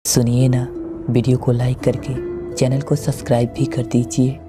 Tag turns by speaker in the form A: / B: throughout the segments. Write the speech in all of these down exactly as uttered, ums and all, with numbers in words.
A: सुनिए ना, वीडियो को लाइक करके चैनल को सब्सक्राइब भी कर दीजिए।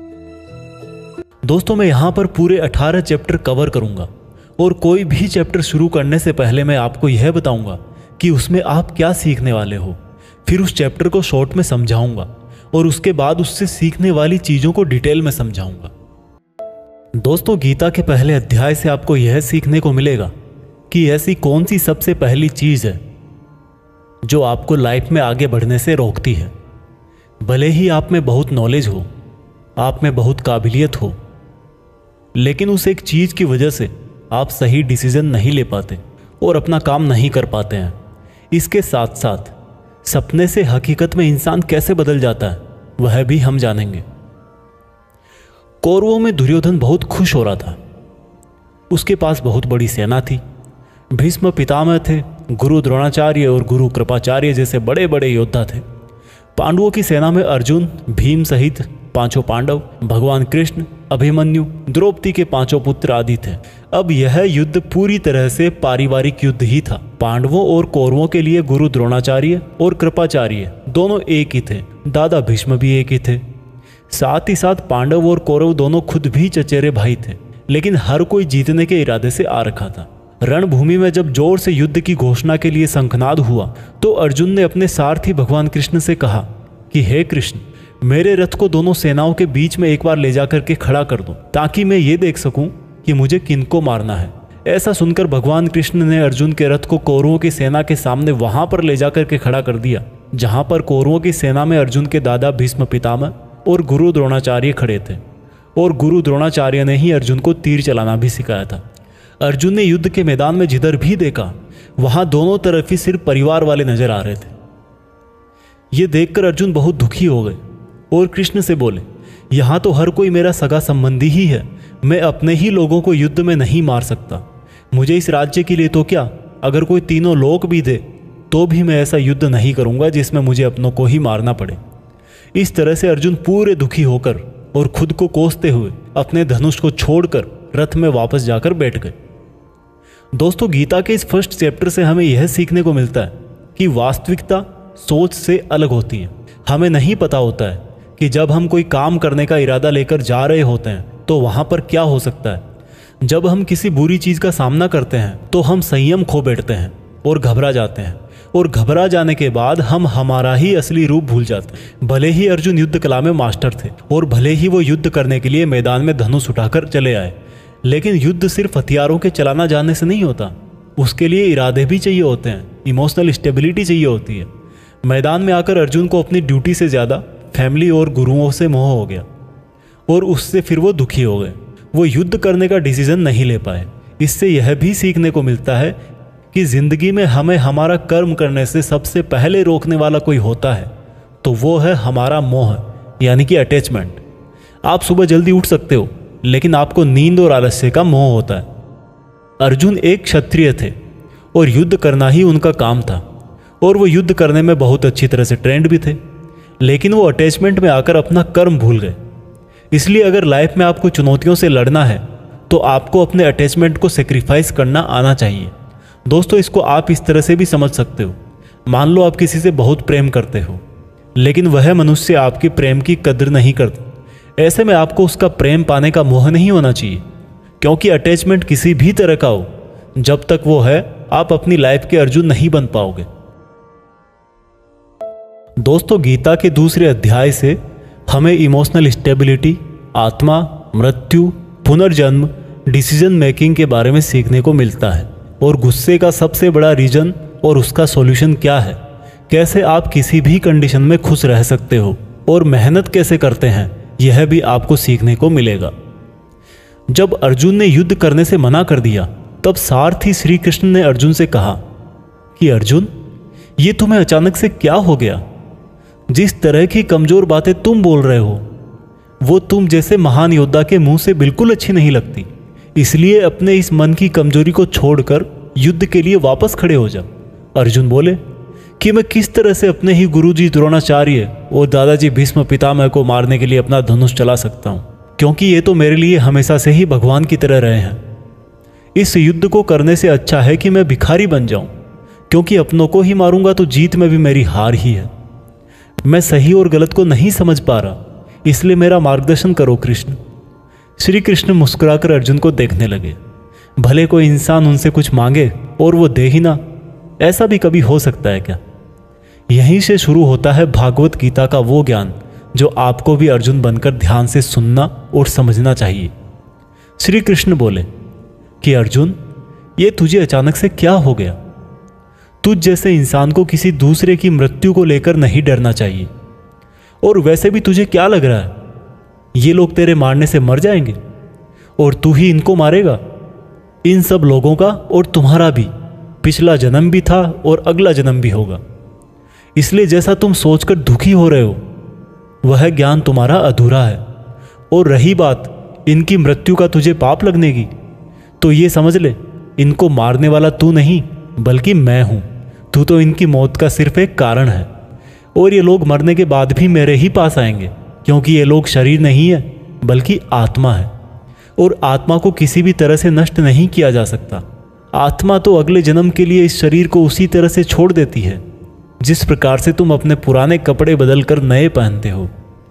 B: दोस्तों, मैं यहाँ पर पूरे अठारह चैप्टर कवर करूँगा और कोई भी चैप्टर शुरू करने से पहले मैं आपको यह बताऊँगा कि उसमें आप क्या सीखने वाले हो। फिर उस चैप्टर को शॉर्ट में समझाऊँगा और उसके बाद उससे सीखने वाली चीज़ों को डिटेल में समझाऊँगा। दोस्तों, गीता के पहले अध्याय से आपको यह सीखने को मिलेगा कि ऐसी कौन सी सबसे पहली चीज़ है जो आपको लाइफ में आगे बढ़ने से रोकती है। भले ही आप में बहुत नॉलेज हो, आप में बहुत काबिलियत हो, लेकिन उस एक चीज़ की वजह से आप सही डिसीजन नहीं ले पाते और अपना काम नहीं कर पाते हैं। इसके साथ साथ सपने से हकीकत में इंसान कैसे बदल जाता है वह भी हम जानेंगे। कौरवों में दुर्योधन बहुत खुश हो रहा था। उसके पास बहुत बड़ी सेना थी। भीष्म पितामह थे, गुरु द्रोणाचार्य और गुरु कृपाचार्य जैसे बड़े बड़े योद्धा थे। पांडवों की सेना में अर्जुन, भीम सहित पांचों पांडव, भगवान कृष्ण, अभिमन्यु, द्रौपदी के पांचों पुत्र आदि थे। अब यह युद्ध पूरी तरह से पारिवारिक युद्ध ही था। पांडवों और कौरवों के लिए गुरु द्रोणाचार्य और कृपाचार्य दोनों एक ही थे। दादा भीष्म भी एक ही थे। साथ ही साथ पांडव और कौरव दोनों खुद भी चचेरे भाई थे, लेकिन हर कोई जीतने के इरादे से आ रखा था। रणभूमि में जब जोर से युद्ध की घोषणा के लिए शंखनाद हुआ तो अर्जुन ने अपने सारथी भगवान कृष्ण से कहा कि हे कृष्ण, मेरे रथ को दोनों सेनाओं के बीच में एक बार ले जाकर के खड़ा कर दो ताकि मैं ये देख सकूं कि मुझे किनको मारना है। ऐसा सुनकर भगवान कृष्ण ने अर्जुन के रथ को कौरवों की सेना के सामने वहां पर ले जाकर के खड़ा कर दिया जहां पर कौरवों की सेना में अर्जुन के दादा भीष्म पितामह और गुरु द्रोणाचार्य खड़े थे। और गुरु द्रोणाचार्य ने ही अर्जुन को तीर चलाना भी सिखाया था। अर्जुन ने युद्ध के मैदान में जिधर भी देखा वहां दोनों तरफ ही सिर्फ परिवार वाले नजर आ रहे थे। यह देखकर अर्जुन बहुत दुखी हो गए और कृष्ण से बोले, यहां तो हर कोई मेरा सगा संबंधी ही है, मैं अपने ही लोगों को युद्ध में नहीं मार सकता। मुझे इस राज्य के लिए तो क्या, अगर कोई तीनों लोक भी दे तो भी मैं ऐसा युद्ध नहीं करूंगा जिसमें मुझे अपनों को ही मारना पड़े। इस तरह से अर्जुन पूरे दुखी होकर और खुद को कोसते हुए अपने धनुष को छोड़कर रथ में वापस जाकर बैठ गए। दोस्तों, गीता के इस फर्स्ट चैप्टर से हमें यह सीखने को मिलता है कि वास्तविकता सोच से अलग होती है। हमें नहीं पता होता है कि जब हम कोई काम करने का इरादा लेकर जा रहे होते हैं तो वहां पर क्या हो सकता है। जब हम किसी बुरी चीज का सामना करते हैं तो हम संयम खो बैठते हैं और घबरा जाते हैं, और घबरा जाने के बाद हम हमारा ही असली रूप भूल जाते हैं। भले ही अर्जुन युद्ध कला में मास्टर थे और भले ही वो युद्ध करने के लिए मैदान में धनुष उठाकर चले आए, लेकिन युद्ध सिर्फ हथियारों के चलाना जानने से नहीं होता। उसके लिए इरादे भी चाहिए होते हैं, इमोशनल स्टेबिलिटी चाहिए होती है। मैदान में आकर अर्जुन को अपनी ड्यूटी से ज़्यादा फैमिली और गुरुओं से मोह हो गया और उससे फिर वो दुखी हो गए। वो युद्ध करने का डिसीजन नहीं ले पाए। इससे यह भी सीखने को मिलता है कि जिंदगी में हमें हमारा कर्म करने से सबसे पहले रोकने वाला कोई होता है तो वो है हमारा मोह, यानी कि अटैचमेंट। आप सुबह जल्दी उठ सकते हो, लेकिन आपको नींद और आलस्य का मोह होता है। अर्जुन एक क्षत्रिय थे और युद्ध करना ही उनका काम था, और वो युद्ध करने में बहुत अच्छी तरह से ट्रेंड भी थे, लेकिन वो अटैचमेंट में आकर अपना कर्म भूल गए। इसलिए अगर लाइफ में आपको चुनौतियों से लड़ना है तो आपको अपने अटैचमेंट को सेक्रीफाइस करना आना चाहिए। दोस्तों, इसको आप इस तरह से भी समझ सकते हो। मान लो आप किसी से बहुत प्रेम करते हो, लेकिन वह मनुष्य आपकी प्रेम की कदर नहीं करता। ऐसे में आपको उसका प्रेम पाने का मोह नहीं होना चाहिए, क्योंकि अटैचमेंट किसी भी तरह का हो, जब तक वो है आप अपनी लाइफ के अर्जुन नहीं बन पाओगे। दोस्तों, गीता के दूसरे अध्याय से हमें इमोशनल स्टेबिलिटी, आत्मा, मृत्यु, पुनर्जन्म, डिसीजन मेकिंग के बारे में सीखने को मिलता है, और गुस्से का सबसे बड़ा रीजन और उसका सॉल्यूशन क्या है, कैसे आप किसी भी कंडीशन में खुश रह सकते हो, और मेहनत कैसे करते हैं, यह भी आपको सीखने को मिलेगा। जब अर्जुन ने युद्ध करने से मना कर दिया तब सारथी श्री कृष्ण ने अर्जुन से कहा कि अर्जुन, ये तुम्हें अचानक से क्या हो गया? जिस तरह की कमजोर बातें तुम बोल रहे हो वो तुम जैसे महान योद्धा के मुंह से बिल्कुल अच्छी नहीं लगती। इसलिए अपने इस मन की कमजोरी को छोड़कर युद्ध के लिए वापस खड़े हो जा। अर्जुन बोले कि मैं किस तरह से अपने ही गुरुजी द्रोणाचार्य और दादाजी भीष्म पितामह को मारने के लिए अपना धनुष चला सकता हूं, क्योंकि ये तो मेरे लिए हमेशा से ही भगवान की तरह रहे हैं। इस युद्ध को करने से अच्छा है कि मैं भिखारी बन जाऊं, क्योंकि अपनों को ही मारूंगा तो जीत में भी मेरी हार ही है। मैं सही और गलत को नहीं समझ पा रहा, इसलिए मेरा मार्गदर्शन करो कृष्ण। श्री कृष्ण मुस्कुराकर अर्जुन को देखने लगे। भले कोई इंसान उनसे कुछ मांगे और वो दे ही ना, ऐसा भी कभी हो सकता है क्या? यहीं से शुरू होता है भागवत गीता का वो ज्ञान जो आपको भी अर्जुन बनकर ध्यान से सुनना और समझना चाहिए। श्री कृष्ण बोले कि अर्जुन, ये तुझे अचानक से क्या हो गया? तुझ जैसे इंसान को किसी दूसरे की मृत्यु को लेकर नहीं डरना चाहिए। और वैसे भी तुझे क्या लग रहा है, ये लोग तेरे मारने से मर जाएंगे और तू ही इनको मारेगा? इन सब लोगों का और तुम्हारा भी पिछला जन्म भी था और अगला जन्म भी होगा। इसलिए जैसा तुम सोचकर दुखी हो रहे हो, वह ज्ञान तुम्हारा अधूरा है। और रही बात इनकी मृत्यु का तुझे पाप लगने की, तो ये समझ ले, इनको मारने वाला तू नहीं बल्कि मैं हूं। तू तो इनकी मौत का सिर्फ एक कारण है। और ये लोग मरने के बाद भी मेरे ही पास आएंगे, क्योंकि ये लोग शरीर नहीं है बल्कि आत्मा है। और आत्मा को किसी भी तरह से नष्ट नहीं किया जा सकता। आत्मा तो अगले जन्म के लिए इस शरीर को उसी तरह से छोड़ देती है जिस प्रकार से तुम अपने पुराने कपड़े बदलकर नए पहनते हो।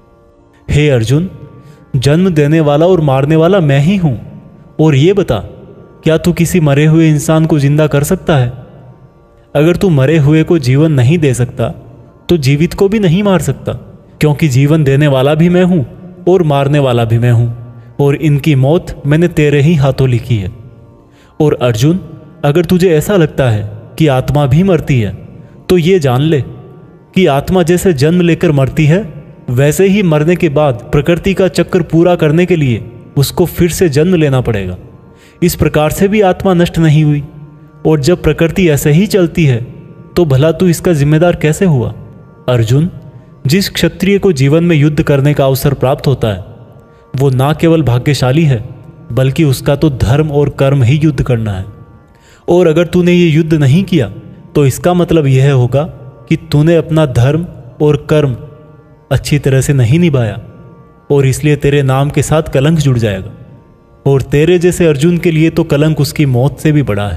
B: हे अर्जुन, जन्म देने वाला और मारने वाला मैं ही हूं। और ये बता, क्या तू किसी मरे हुए इंसान को जिंदा कर सकता है? अगर तू मरे हुए को जीवन नहीं दे सकता तो जीवित को भी नहीं मार सकता, क्योंकि जीवन देने वाला भी मैं हूं और मारने वाला भी मैं हूं। और इनकी मौत मैंने तेरे ही हाथों लिखी है। और अर्जुन, अगर तुझे ऐसा लगता है कि आत्मा भी मरती है, तो ये जान ले कि आत्मा जैसे जन्म लेकर मरती है, वैसे ही मरने के बाद प्रकृति का चक्र पूरा करने के लिए उसको फिर से जन्म लेना पड़ेगा। इस प्रकार से भी आत्मा नष्ट नहीं हुई। और जब प्रकृति ऐसे ही चलती है तो भला तू इसका जिम्मेदार कैसे हुआ? अर्जुन, जिस क्षत्रिय को जीवन में युद्ध करने का अवसर प्राप्त होता है, वो ना केवल भाग्यशाली है बल्कि उसका तो धर्म और कर्म ही युद्ध करना है। और अगर तूने ये युद्ध नहीं किया तो इसका मतलब यह होगा कि तूने अपना धर्म और कर्म अच्छी तरह से नहीं निभाया, और इसलिए तेरे नाम के साथ कलंक जुड़ जाएगा। और तेरे जैसे अर्जुन के लिए तो कलंक उसकी मौत से भी बड़ा है।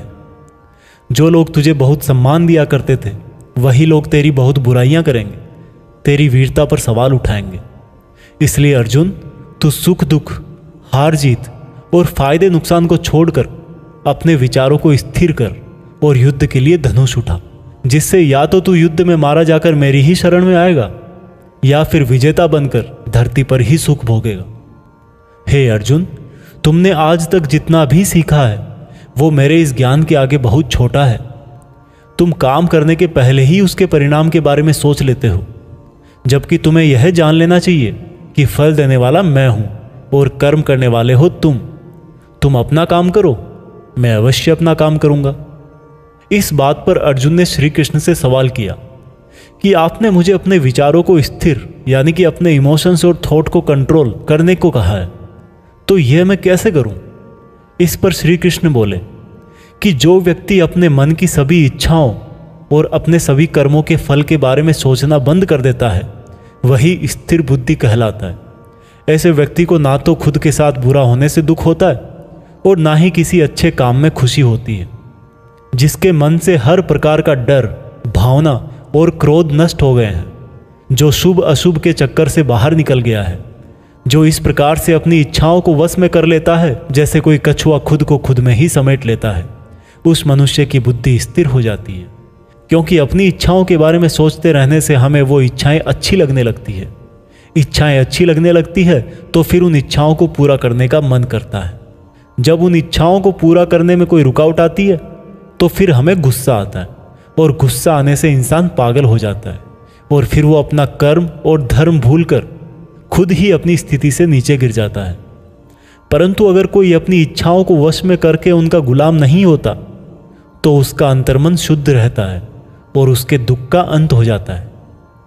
B: जो लोग तुझे बहुत सम्मान दिया करते थे, वही लोग तेरी बहुत बुराइयां करेंगे, तेरी वीरता पर सवाल उठाएंगे। इसलिए अर्जुन, तू सुख दुख, हार जीत और फायदे नुकसान को छोड़कर अपने विचारों को स्थिर कर और युद्ध के लिए धनुष उठा, जिससे या तो तू युद्ध में मारा जाकर मेरी ही शरण में आएगा या फिर विजेता बनकर धरती पर ही सुख भोगेगा। हे अर्जुन, तुमने आज तक जितना भी सीखा है वो मेरे इस ज्ञान के आगे बहुत छोटा है। तुम काम करने के पहले ही उसके परिणाम के बारे में सोच लेते हो, जबकि तुम्हें यह जान लेना चाहिए कि फल देने वाला मैं हूं और कर्म करने वाले हो तुम। तुम अपना काम करो, मैं अवश्य अपना काम करूंगा। इस बात पर अर्जुन ने श्री कृष्ण से सवाल किया कि आपने मुझे अपने विचारों को स्थिर यानी कि अपने इमोशंस और थॉट को कंट्रोल करने को कहा है, तो यह मैं कैसे करूं? इस पर श्री कृष्ण बोले कि जो व्यक्ति अपने मन की सभी इच्छाओं और अपने सभी कर्मों के फल के बारे में सोचना बंद कर देता है, वही स्थिर बुद्धि कहलाता है। ऐसे व्यक्ति को ना तो खुद के साथ बुरा होने से दुख होता है और ना ही किसी अच्छे काम में खुशी होती है। जिसके मन से हर प्रकार का डर, भावना और क्रोध नष्ट हो गए हैं, जो शुभ अशुभ के चक्कर से बाहर निकल गया है, जो इस प्रकार से अपनी इच्छाओं को वश में कर लेता है जैसे कोई कछुआ खुद को खुद में ही समेट लेता है, उस मनुष्य की बुद्धि स्थिर हो जाती है। क्योंकि अपनी इच्छाओं के बारे में सोचते रहने से हमें वो इच्छाएं अच्छी लगने लगती है। इच्छाएं अच्छी लगने लगती है तो फिर उन इच्छाओं को पूरा करने का मन करता है। जब उन इच्छाओं को पूरा करने में कोई रुकावट आती है तो फिर हमें गुस्सा आता है, और गुस्सा आने से इंसान पागल हो जाता है और फिर वो अपना कर्म और धर्म भूलकर खुद ही अपनी स्थिति से नीचे गिर जाता है। परंतु अगर कोई अपनी इच्छाओं को वश में करके उनका गुलाम नहीं होता तो उसका अंतर्मन शुद्ध रहता है और उसके दुख का अंत हो जाता है।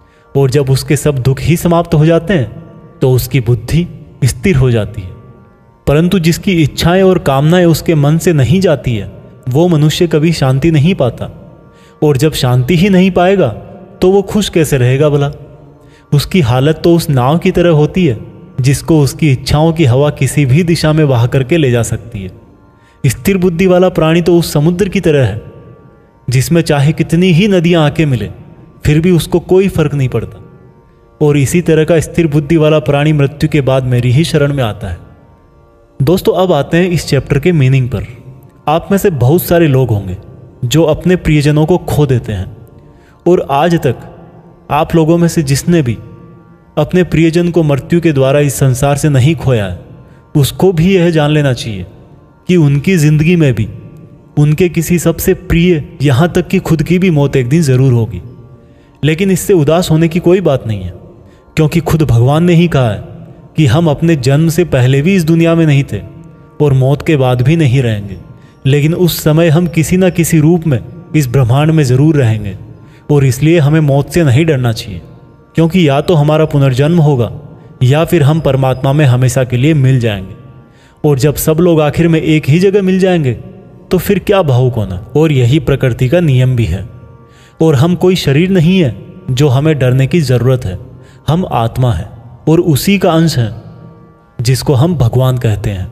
B: और जब उसके सब दुख ही समाप्त हो जाते हैं तो उसकी बुद्धि स्थिर हो जाती है। परंतु जिसकी इच्छाएं और कामनाएं उसके मन से नहीं जाती है, वो मनुष्य कभी शांति नहीं पाता। और जब शांति ही नहीं पाएगा तो वो खुश कैसे रहेगा भला? उसकी हालत तो उस नाव की तरह होती है जिसको उसकी इच्छाओं की हवा किसी भी दिशा में बहा करके ले जा सकती है। स्थिर बुद्धि वाला प्राणी तो उस समुद्र की तरह है जिसमें चाहे कितनी ही नदियां आके मिले फिर भी उसको कोई फर्क नहीं पड़ता। और इसी तरह का स्थिर बुद्धि वाला प्राणी मृत्यु के बाद मेरी ही शरण में आता है। दोस्तों, अब आते हैं इस चैप्टर के मीनिंग पर। आप में से बहुत सारे लोग होंगे जो अपने प्रियजनों को खो देते हैं, और आज तक आप लोगों में से जिसने भी अपने प्रियजन को मृत्यु के द्वारा इस संसार से नहीं खोया है, उसको भी यह जान लेना चाहिए कि उनकी ज़िंदगी में भी उनके किसी सबसे प्रिय, यहाँ तक कि खुद की भी मौत एक दिन ज़रूर होगी। लेकिन इससे उदास होने की कोई बात नहीं है, क्योंकि खुद भगवान ने ही कहा है कि हम अपने जन्म से पहले भी इस दुनिया में नहीं थे और मौत के बाद भी नहीं रहेंगे, लेकिन उस समय हम किसी न किसी रूप में इस ब्रह्मांड में ज़रूर रहेंगे। और इसलिए हमें मौत से नहीं डरना चाहिए, क्योंकि या तो हमारा पुनर्जन्म होगा या फिर हम परमात्मा में हमेशा के लिए मिल जाएंगे। और जब सब लोग आखिर में एक ही जगह मिल जाएंगे तो फिर क्या भावुक होना। और यही प्रकृति का नियम भी है। और हम कोई शरीर नहीं है जो हमें डरने की ज़रूरत है। हम आत्मा है और उसी का अंश है जिसको हम भगवान कहते हैं।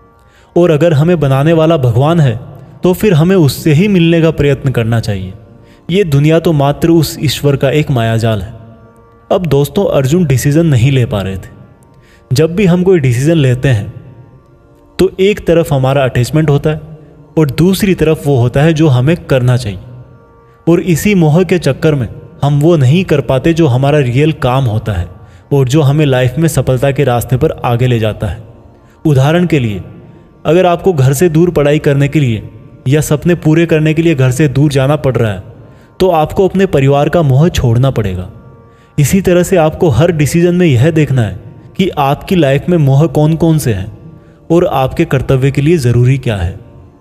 B: और अगर हमें बनाने वाला भगवान है तो फिर हमें उससे ही मिलने का प्रयत्न करना चाहिए। ये दुनिया तो मात्र उस ईश्वर का एक मायाजाल है। अब दोस्तों, अर्जुन डिसीजन नहीं ले पा रहे थे। जब भी हम कोई डिसीजन लेते हैं तो एक तरफ हमारा अटैचमेंट होता है और दूसरी तरफ वो होता है जो हमें करना चाहिए। और इसी मोह के चक्कर में हम वो नहीं कर पाते जो हमारा रियल काम होता है और जो हमें लाइफ में सफलता के रास्ते पर आगे ले जाता है। उदाहरण के लिए, अगर आपको घर से दूर पढ़ाई करने के लिए या सपने पूरे करने के लिए घर से दूर जाना पड़ रहा है तो आपको अपने परिवार का मोह छोड़ना पड़ेगा। इसी तरह से आपको हर डिसीजन में यह देखना है कि आपकी लाइफ में मोह कौन कौन से हैं और आपके कर्तव्य के लिए ज़रूरी क्या है।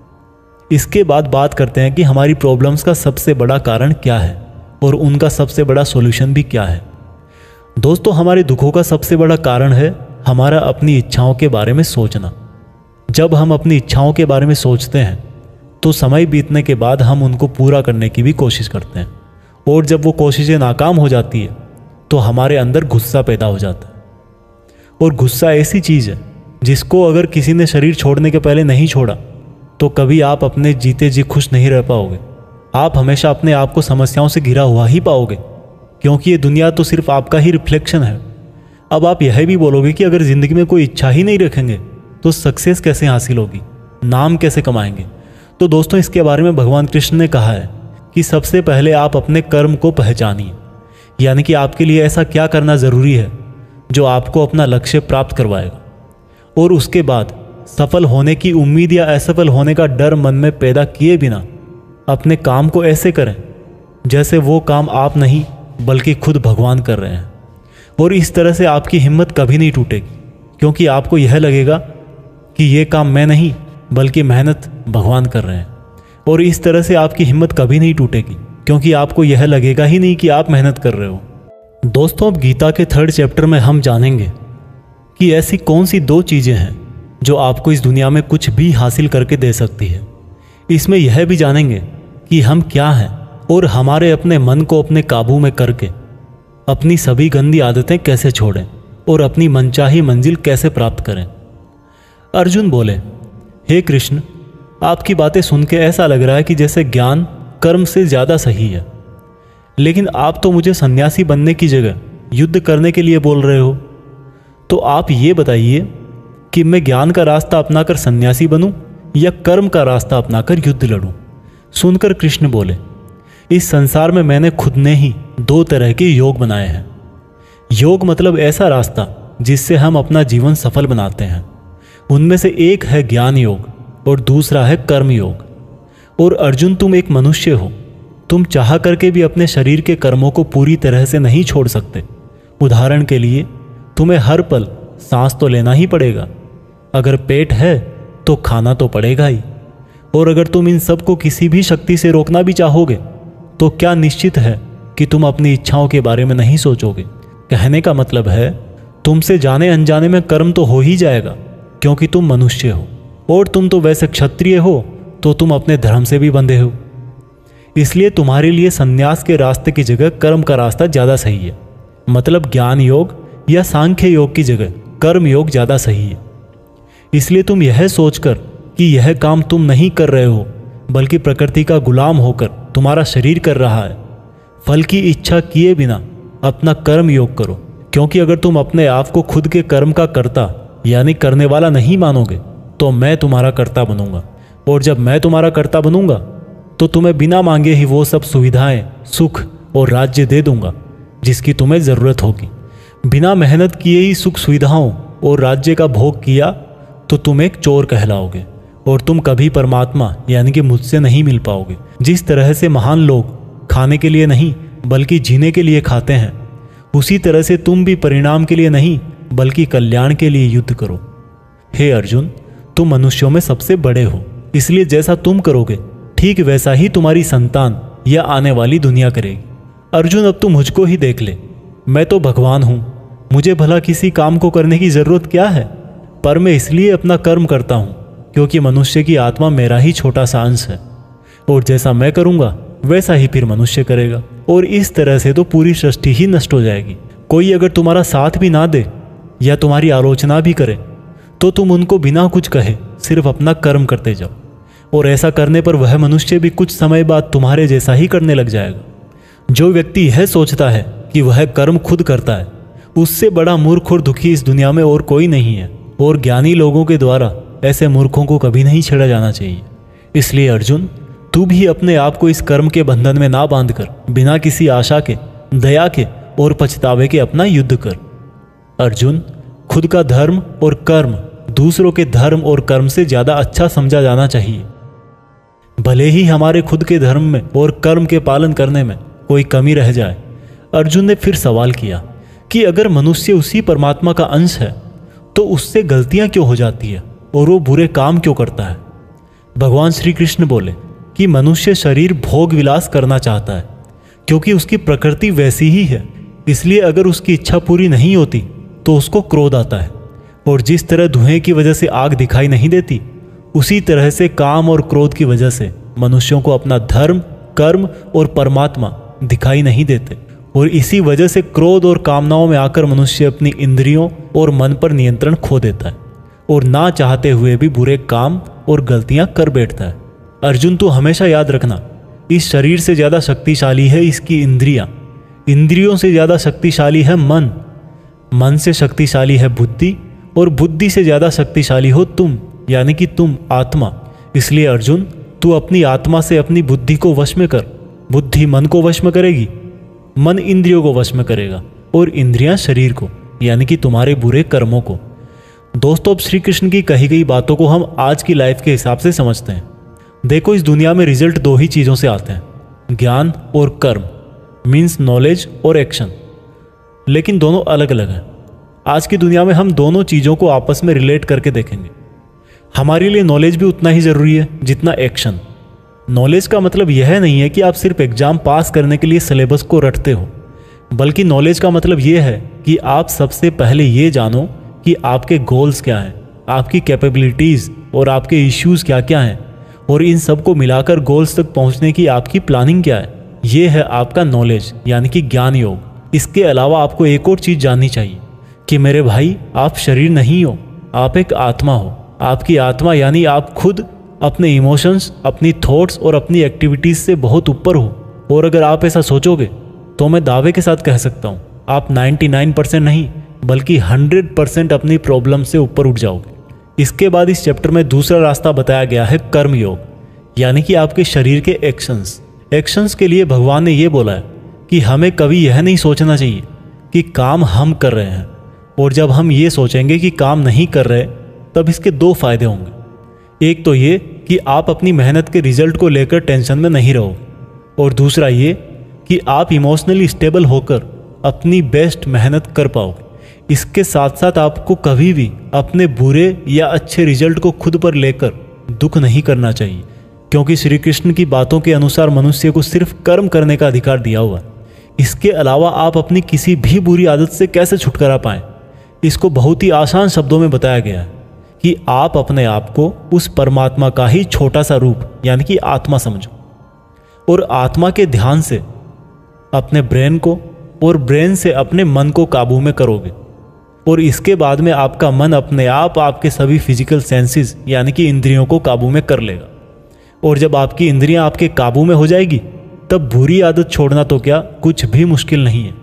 B: इसके बाद बात करते हैं कि हमारी प्रॉब्लम्स का सबसे बड़ा कारण क्या है और उनका सबसे बड़ा सॉल्यूशन भी क्या है। दोस्तों, हमारे दुखों का सबसे बड़ा कारण है हमारा अपनी इच्छाओं के बारे में सोचना। जब हम अपनी इच्छाओं के बारे में सोचते हैं तो समय बीतने के बाद हम उनको पूरा करने की भी कोशिश करते हैं, और जब वो कोशिशें नाकाम हो जाती है तो हमारे अंदर गुस्सा पैदा हो जाता है। और गुस्सा ऐसी चीज़ है जिसको अगर किसी ने शरीर छोड़ने के पहले नहीं छोड़ा तो कभी आप अपने जीते जी खुश नहीं रह पाओगे। आप हमेशा अपने आप को समस्याओं से घिरा हुआ ही पाओगे, क्योंकि ये दुनिया तो सिर्फ आपका ही रिफ्लेक्शन है। अब आप यह भी बोलोगे कि अगर ज़िंदगी में कोई इच्छा ही नहीं रखेंगे तो सक्सेस कैसे हासिल होगी, नाम कैसे कमाएंगे। तो दोस्तों, इसके बारे में भगवान कृष्ण ने कहा है कि सबसे पहले आप अपने कर्म को पहचानिए, यानी कि आपके लिए ऐसा क्या करना ज़रूरी है जो आपको अपना लक्ष्य प्राप्त करवाएगा। और उसके बाद सफल होने की उम्मीद या असफल होने का डर मन में पैदा किए बिना अपने काम को ऐसे करें जैसे वो काम आप नहीं बल्कि खुद भगवान कर रहे हैं। और इस तरह से आपकी हिम्मत कभी नहीं टूटेगी, क्योंकि आपको यह लगेगा कि ये काम मैं नहीं बल्कि मेहनत भगवान कर रहे हैं। और इस तरह से आपकी हिम्मत कभी नहीं टूटेगी, क्योंकि आपको यह लगेगा ही नहीं कि आप मेहनत कर रहे हो। दोस्तों, अब गीता के थर्ड चैप्टर में हम जानेंगे कि ऐसी कौन सी दो चीज़ें हैं जो आपको इस दुनिया में कुछ भी हासिल करके दे सकती है। इसमें यह भी जानेंगे कि हम क्या हैं और हमारे अपने मन को अपने काबू में करके अपनी सभी गंदी आदतें कैसे छोड़ें और अपनी मनचाही मंजिल कैसे प्राप्त करें। अर्जुन बोले, हे कृष्ण, आपकी बातें सुन के ऐसा लग रहा है कि जैसे ज्ञान कर्म से ज़्यादा सही है, लेकिन आप तो मुझे सन्यासी बनने की जगह युद्ध करने के लिए बोल रहे हो। तो आप ये बताइए कि मैं ज्ञान का रास्ता अपनाकर सन्यासी बनूं या कर्म का रास्ता अपनाकर युद्ध लड़ूं। सुनकर कृष्ण बोले, इस संसार में मैंने खुद ने ही दो तरह के योग बनाए हैं। योग मतलब ऐसा रास्ता जिससे हम अपना जीवन सफल बनाते हैं। उनमें से एक है ज्ञान योग और दूसरा है कर्म योग। और अर्जुन, तुम एक मनुष्य हो, तुम चाह करके भी अपने शरीर के कर्मों को पूरी तरह से नहीं छोड़ सकते। उदाहरण के लिए, तुम्हें हर पल सांस तो लेना ही पड़ेगा, अगर पेट है तो खाना तो पड़ेगा ही। और अगर तुम इन सब को किसी भी शक्ति से रोकना भी चाहोगे तो क्या निश्चित है कि तुम अपनी इच्छाओं के बारे में नहीं सोचोगे। कहने का मतलब है, तुमसे जाने अनजाने में कर्म तो हो ही जाएगा, क्योंकि तुम मनुष्य हो, और तुम तो वैसे क्षत्रिय हो तो तुम अपने धर्म से भी बंधे हो। इसलिए तुम्हारे लिए संन्यास के रास्ते की जगह कर्म का रास्ता ज़्यादा सही है। मतलब ज्ञान योग या सांख्य योग की जगह कर्म योग ज़्यादा सही है। इसलिए तुम यह सोचकर कि यह काम तुम नहीं कर रहे हो बल्कि प्रकृति का गुलाम होकर तुम्हारा शरीर कर रहा है। फल की इच्छा किए बिना अपना कर्म योग करो, क्योंकि अगर तुम अपने आप को खुद के कर्म का कर्ता यानी करने वाला नहीं मानोगे तो मैं तुम्हारा कर्ता बनूंगा, और जब मैं तुम्हारा कर्ता बनूंगा तो तुम्हें बिना मांगे ही वो सब सुविधाएं, सुख और राज्य दे दूंगा जिसकी तुम्हें ज़रूरत होगी। बिना मेहनत किए ही सुख सुविधाओं और राज्य का भोग किया तो तुम एक चोर कहलाओगे और तुम कभी परमात्मा यानी कि मुझसे नहीं मिल पाओगे। जिस तरह से महान लोग खाने के लिए नहीं बल्कि जीने के लिए खाते हैं, उसी तरह से तुम भी परिणाम के लिए नहीं बल्कि कल्याण के लिए युद्ध करो। हे अर्जुन, तुम मनुष्यों में सबसे बड़े हो, इसलिए जैसा तुम करोगे ठीक वैसा ही तुम्हारी संतान या आने वाली दुनिया करेगी। अर्जुन, अब तू मुझको ही देख ले, मैं तो भगवान हूं, मुझे भला किसी काम को करने की जरूरत क्या है? पर मैं इसलिए अपना कर्म करता हूं क्योंकि मनुष्य की आत्मा मेरा ही छोटा सा अंश है, और जैसा मैं करूंगा वैसा ही फिर मनुष्य करेगा, और इस तरह से तो पूरी सृष्टि ही नष्ट हो जाएगी। कोई अगर तुम्हारा साथ भी ना दे या तुम्हारी आलोचना भी करे तो तुम उनको बिना कुछ कहे सिर्फ अपना कर्म करते जाओ, और ऐसा करने पर वह मनुष्य भी कुछ समय बाद तुम्हारे जैसा ही करने लग जाएगा। जो व्यक्ति यह सोचता है कि वह कर्म खुद करता है, उससे बड़ा मूर्ख और दुखी इस दुनिया में और कोई नहीं है, और ज्ञानी लोगों के द्वारा ऐसे मूर्खों को कभी नहीं छेड़ा जाना चाहिए। इसलिए अर्जुन, तू भी अपने आप को इस कर्म के बंधन में ना बांधकर बिना किसी आशा के, दया के और पछतावे के अपना युद्ध कर। अर्जुन, खुद का धर्म और कर्म दूसरों के धर्म और कर्म से ज्यादा अच्छा समझा जाना चाहिए। भले ही हमारे खुद के धर्म में और कर्म के पालन करने में कोई कमी रह जाए। अर्जुन ने फिर सवाल किया कि अगर मनुष्य उसी परमात्मा का अंश है तो उससे गलतियां क्यों हो जाती है और वो बुरे काम क्यों करता है? भगवान श्री कृष्ण बोले कि मनुष्य शरीर भोग विलास करना चाहता है क्योंकि उसकी प्रकृति वैसी ही है, इसलिए अगर उसकी इच्छा पूरी नहीं होती तो उसको क्रोध आता है, और जिस तरह धुएं की वजह से आग दिखाई नहीं देती, उसी तरह से काम और क्रोध की वजह से मनुष्यों को अपना धर्म, कर्म और परमात्मा दिखाई नहीं देते, और इसी वजह से क्रोध और कामनाओं में आकर मनुष्य अपनी इंद्रियों और मन पर नियंत्रण खो देता है और ना चाहते हुए भी बुरे काम और गलतियां कर बैठता है। अर्जुन, तू हमेशा याद रखना, इस शरीर से ज्यादा शक्तिशाली है इसकी इंद्रियां, इंद्रियों से ज्यादा शक्तिशाली है मन, मन से शक्तिशाली है बुद्धि, और बुद्धि से ज्यादा शक्तिशाली हो तुम यानी कि तुम आत्मा। इसलिए अर्जुन, तू अपनी आत्मा से अपनी बुद्धि को वश में कर। बुद्धि मन को वश में करेगी, मन इंद्रियों को वश में करेगा, और इंद्रियां शरीर को यानी कि तुम्हारे बुरे कर्मों को। दोस्तों, अब श्री कृष्ण की कही गई बातों को हम आज की लाइफ के हिसाब से समझते हैं। देखो, इस दुनिया में रिजल्ट दो ही चीज़ों से आते हैं, ज्ञान और कर्म, मीन्स नॉलेज और एक्शन, लेकिन दोनों अलग अलग हैं। आज की दुनिया में हम दोनों चीज़ों को आपस में रिलेट करके देखेंगे। हमारे लिए नॉलेज भी उतना ही ज़रूरी है जितना एक्शन। नॉलेज का मतलब यह नहीं है कि आप सिर्फ एग्जाम पास करने के लिए सिलेबस को रटते हो, बल्कि नॉलेज का मतलब यह है कि आप सबसे पहले ये जानो कि आपके गोल्स क्या हैं, आपकी कैपेबिलिटीज़ और आपके इश्यूज़ क्या क्या हैं, और इन सब को मिलाकर गोल्स तक पहुंचने की आपकी प्लानिंग क्या है। ये है आपका नॉलेज यानी कि ज्ञान योग। इसके अलावा आपको एक और चीज़ जाननी चाहिए कि मेरे भाई, आप शरीर नहीं हो, आप एक आत्मा हो। आपकी आत्मा यानी आप खुद अपने इमोशंस, अपनी थॉट्स और अपनी एक्टिविटीज़ से बहुत ऊपर हो, और अगर आप ऐसा सोचोगे तो मैं दावे के साथ कह सकता हूँ आप निन्यानवे परसेंट नहीं बल्कि सौ परसेंट अपनी प्रॉब्लम से ऊपर उठ जाओगे। इसके बाद इस चैप्टर में दूसरा रास्ता बताया गया है कर्म योग, यानी कि आपके शरीर के एक्शंस। एक्शंस के लिए भगवान ने ये बोला है कि हमें कभी यह नहीं सोचना चाहिए कि काम हम कर रहे हैं, और जब हम ये सोचेंगे कि काम नहीं कर रहे तब इसके दो फायदे होंगे। एक तो ये कि आप अपनी मेहनत के रिजल्ट को लेकर टेंशन में नहीं रहोगे, और दूसरा ये कि आप इमोशनली स्टेबल होकर अपनी बेस्ट मेहनत कर पाओगे। इसके साथ साथ आपको कभी भी अपने बुरे या अच्छे रिजल्ट को खुद पर लेकर दुख नहीं करना चाहिए, क्योंकि श्री कृष्ण की बातों के अनुसार मनुष्य को सिर्फ कर्म करने का अधिकार दिया हुआ है। इसके अलावा आप अपनी किसी भी बुरी आदत से कैसे छुटकारा पाएं, इसको बहुत ही आसान शब्दों में बताया गया है कि आप अपने आप को उस परमात्मा का ही छोटा सा रूप यानी कि आत्मा समझो, और आत्मा के ध्यान से अपने ब्रेन को और ब्रेन से अपने मन को काबू में करोगे, और इसके बाद में आपका मन अपने आप आपके सभी फिजिकल सेंसेस यानी कि इंद्रियों को काबू में कर लेगा। और जब आपकी इंद्रियां आपके काबू में हो जाएगी तब बुरी आदत छोड़ना तो क्या कुछ भी मुश्किल नहीं है।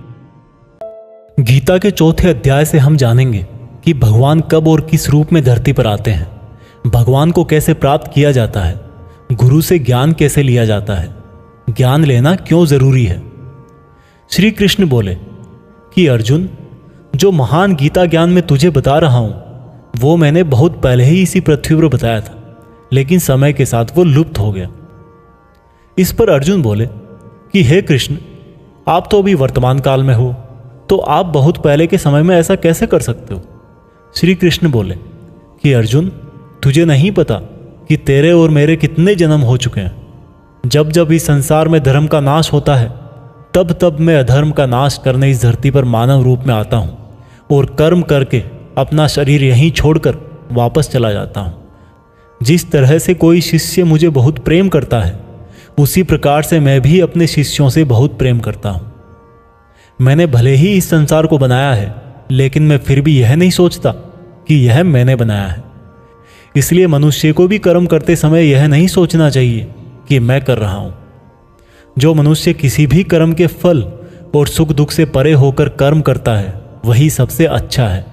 B: गीता के चौथे अध्याय से हम जानेंगे कि भगवान कब और किस रूप में धरती पर आते हैं, भगवान को कैसे प्राप्त किया जाता है, गुरु से ज्ञान कैसे लिया जाता है, ज्ञान लेना क्यों जरूरी है। श्री कृष्ण बोले कि अर्जुन, जो महान गीता ज्ञान मैं तुझे बता रहा हूं वो मैंने बहुत पहले ही इसी पृथ्वी पर बताया था, लेकिन समय के साथ वो लुप्त हो गया। इस पर अर्जुन बोले कि हे कृष्ण, आप तो अभी वर्तमान काल में हो, तो आप बहुत पहले के समय में ऐसा कैसे कर सकते हो। श्री कृष्ण बोले कि अर्जुन, तुझे नहीं पता कि तेरे और मेरे कितने जन्म हो चुके हैं। जब जब इस संसार में धर्म का नाश होता है तब तब मैं अधर्म का नाश करने इस धरती पर मानव रूप में आता हूँ और कर्म करके अपना शरीर यहीं छोड़कर वापस चला जाता हूँ। जिस तरह से कोई शिष्य मुझे बहुत प्रेम करता है उसी प्रकार से मैं भी अपने शिष्यों से बहुत प्रेम करता हूँ। मैंने भले ही इस संसार को बनाया है, लेकिन मैं फिर भी यह नहीं सोचता कि यह मैंने बनाया है। इसलिए मनुष्य को भी कर्म करते समय यह नहीं सोचना चाहिए कि मैं कर रहा हूँ। जो मनुष्य किसी भी कर्म के फल और सुख दुख से परे होकर कर्म करता है वही सबसे अच्छा है।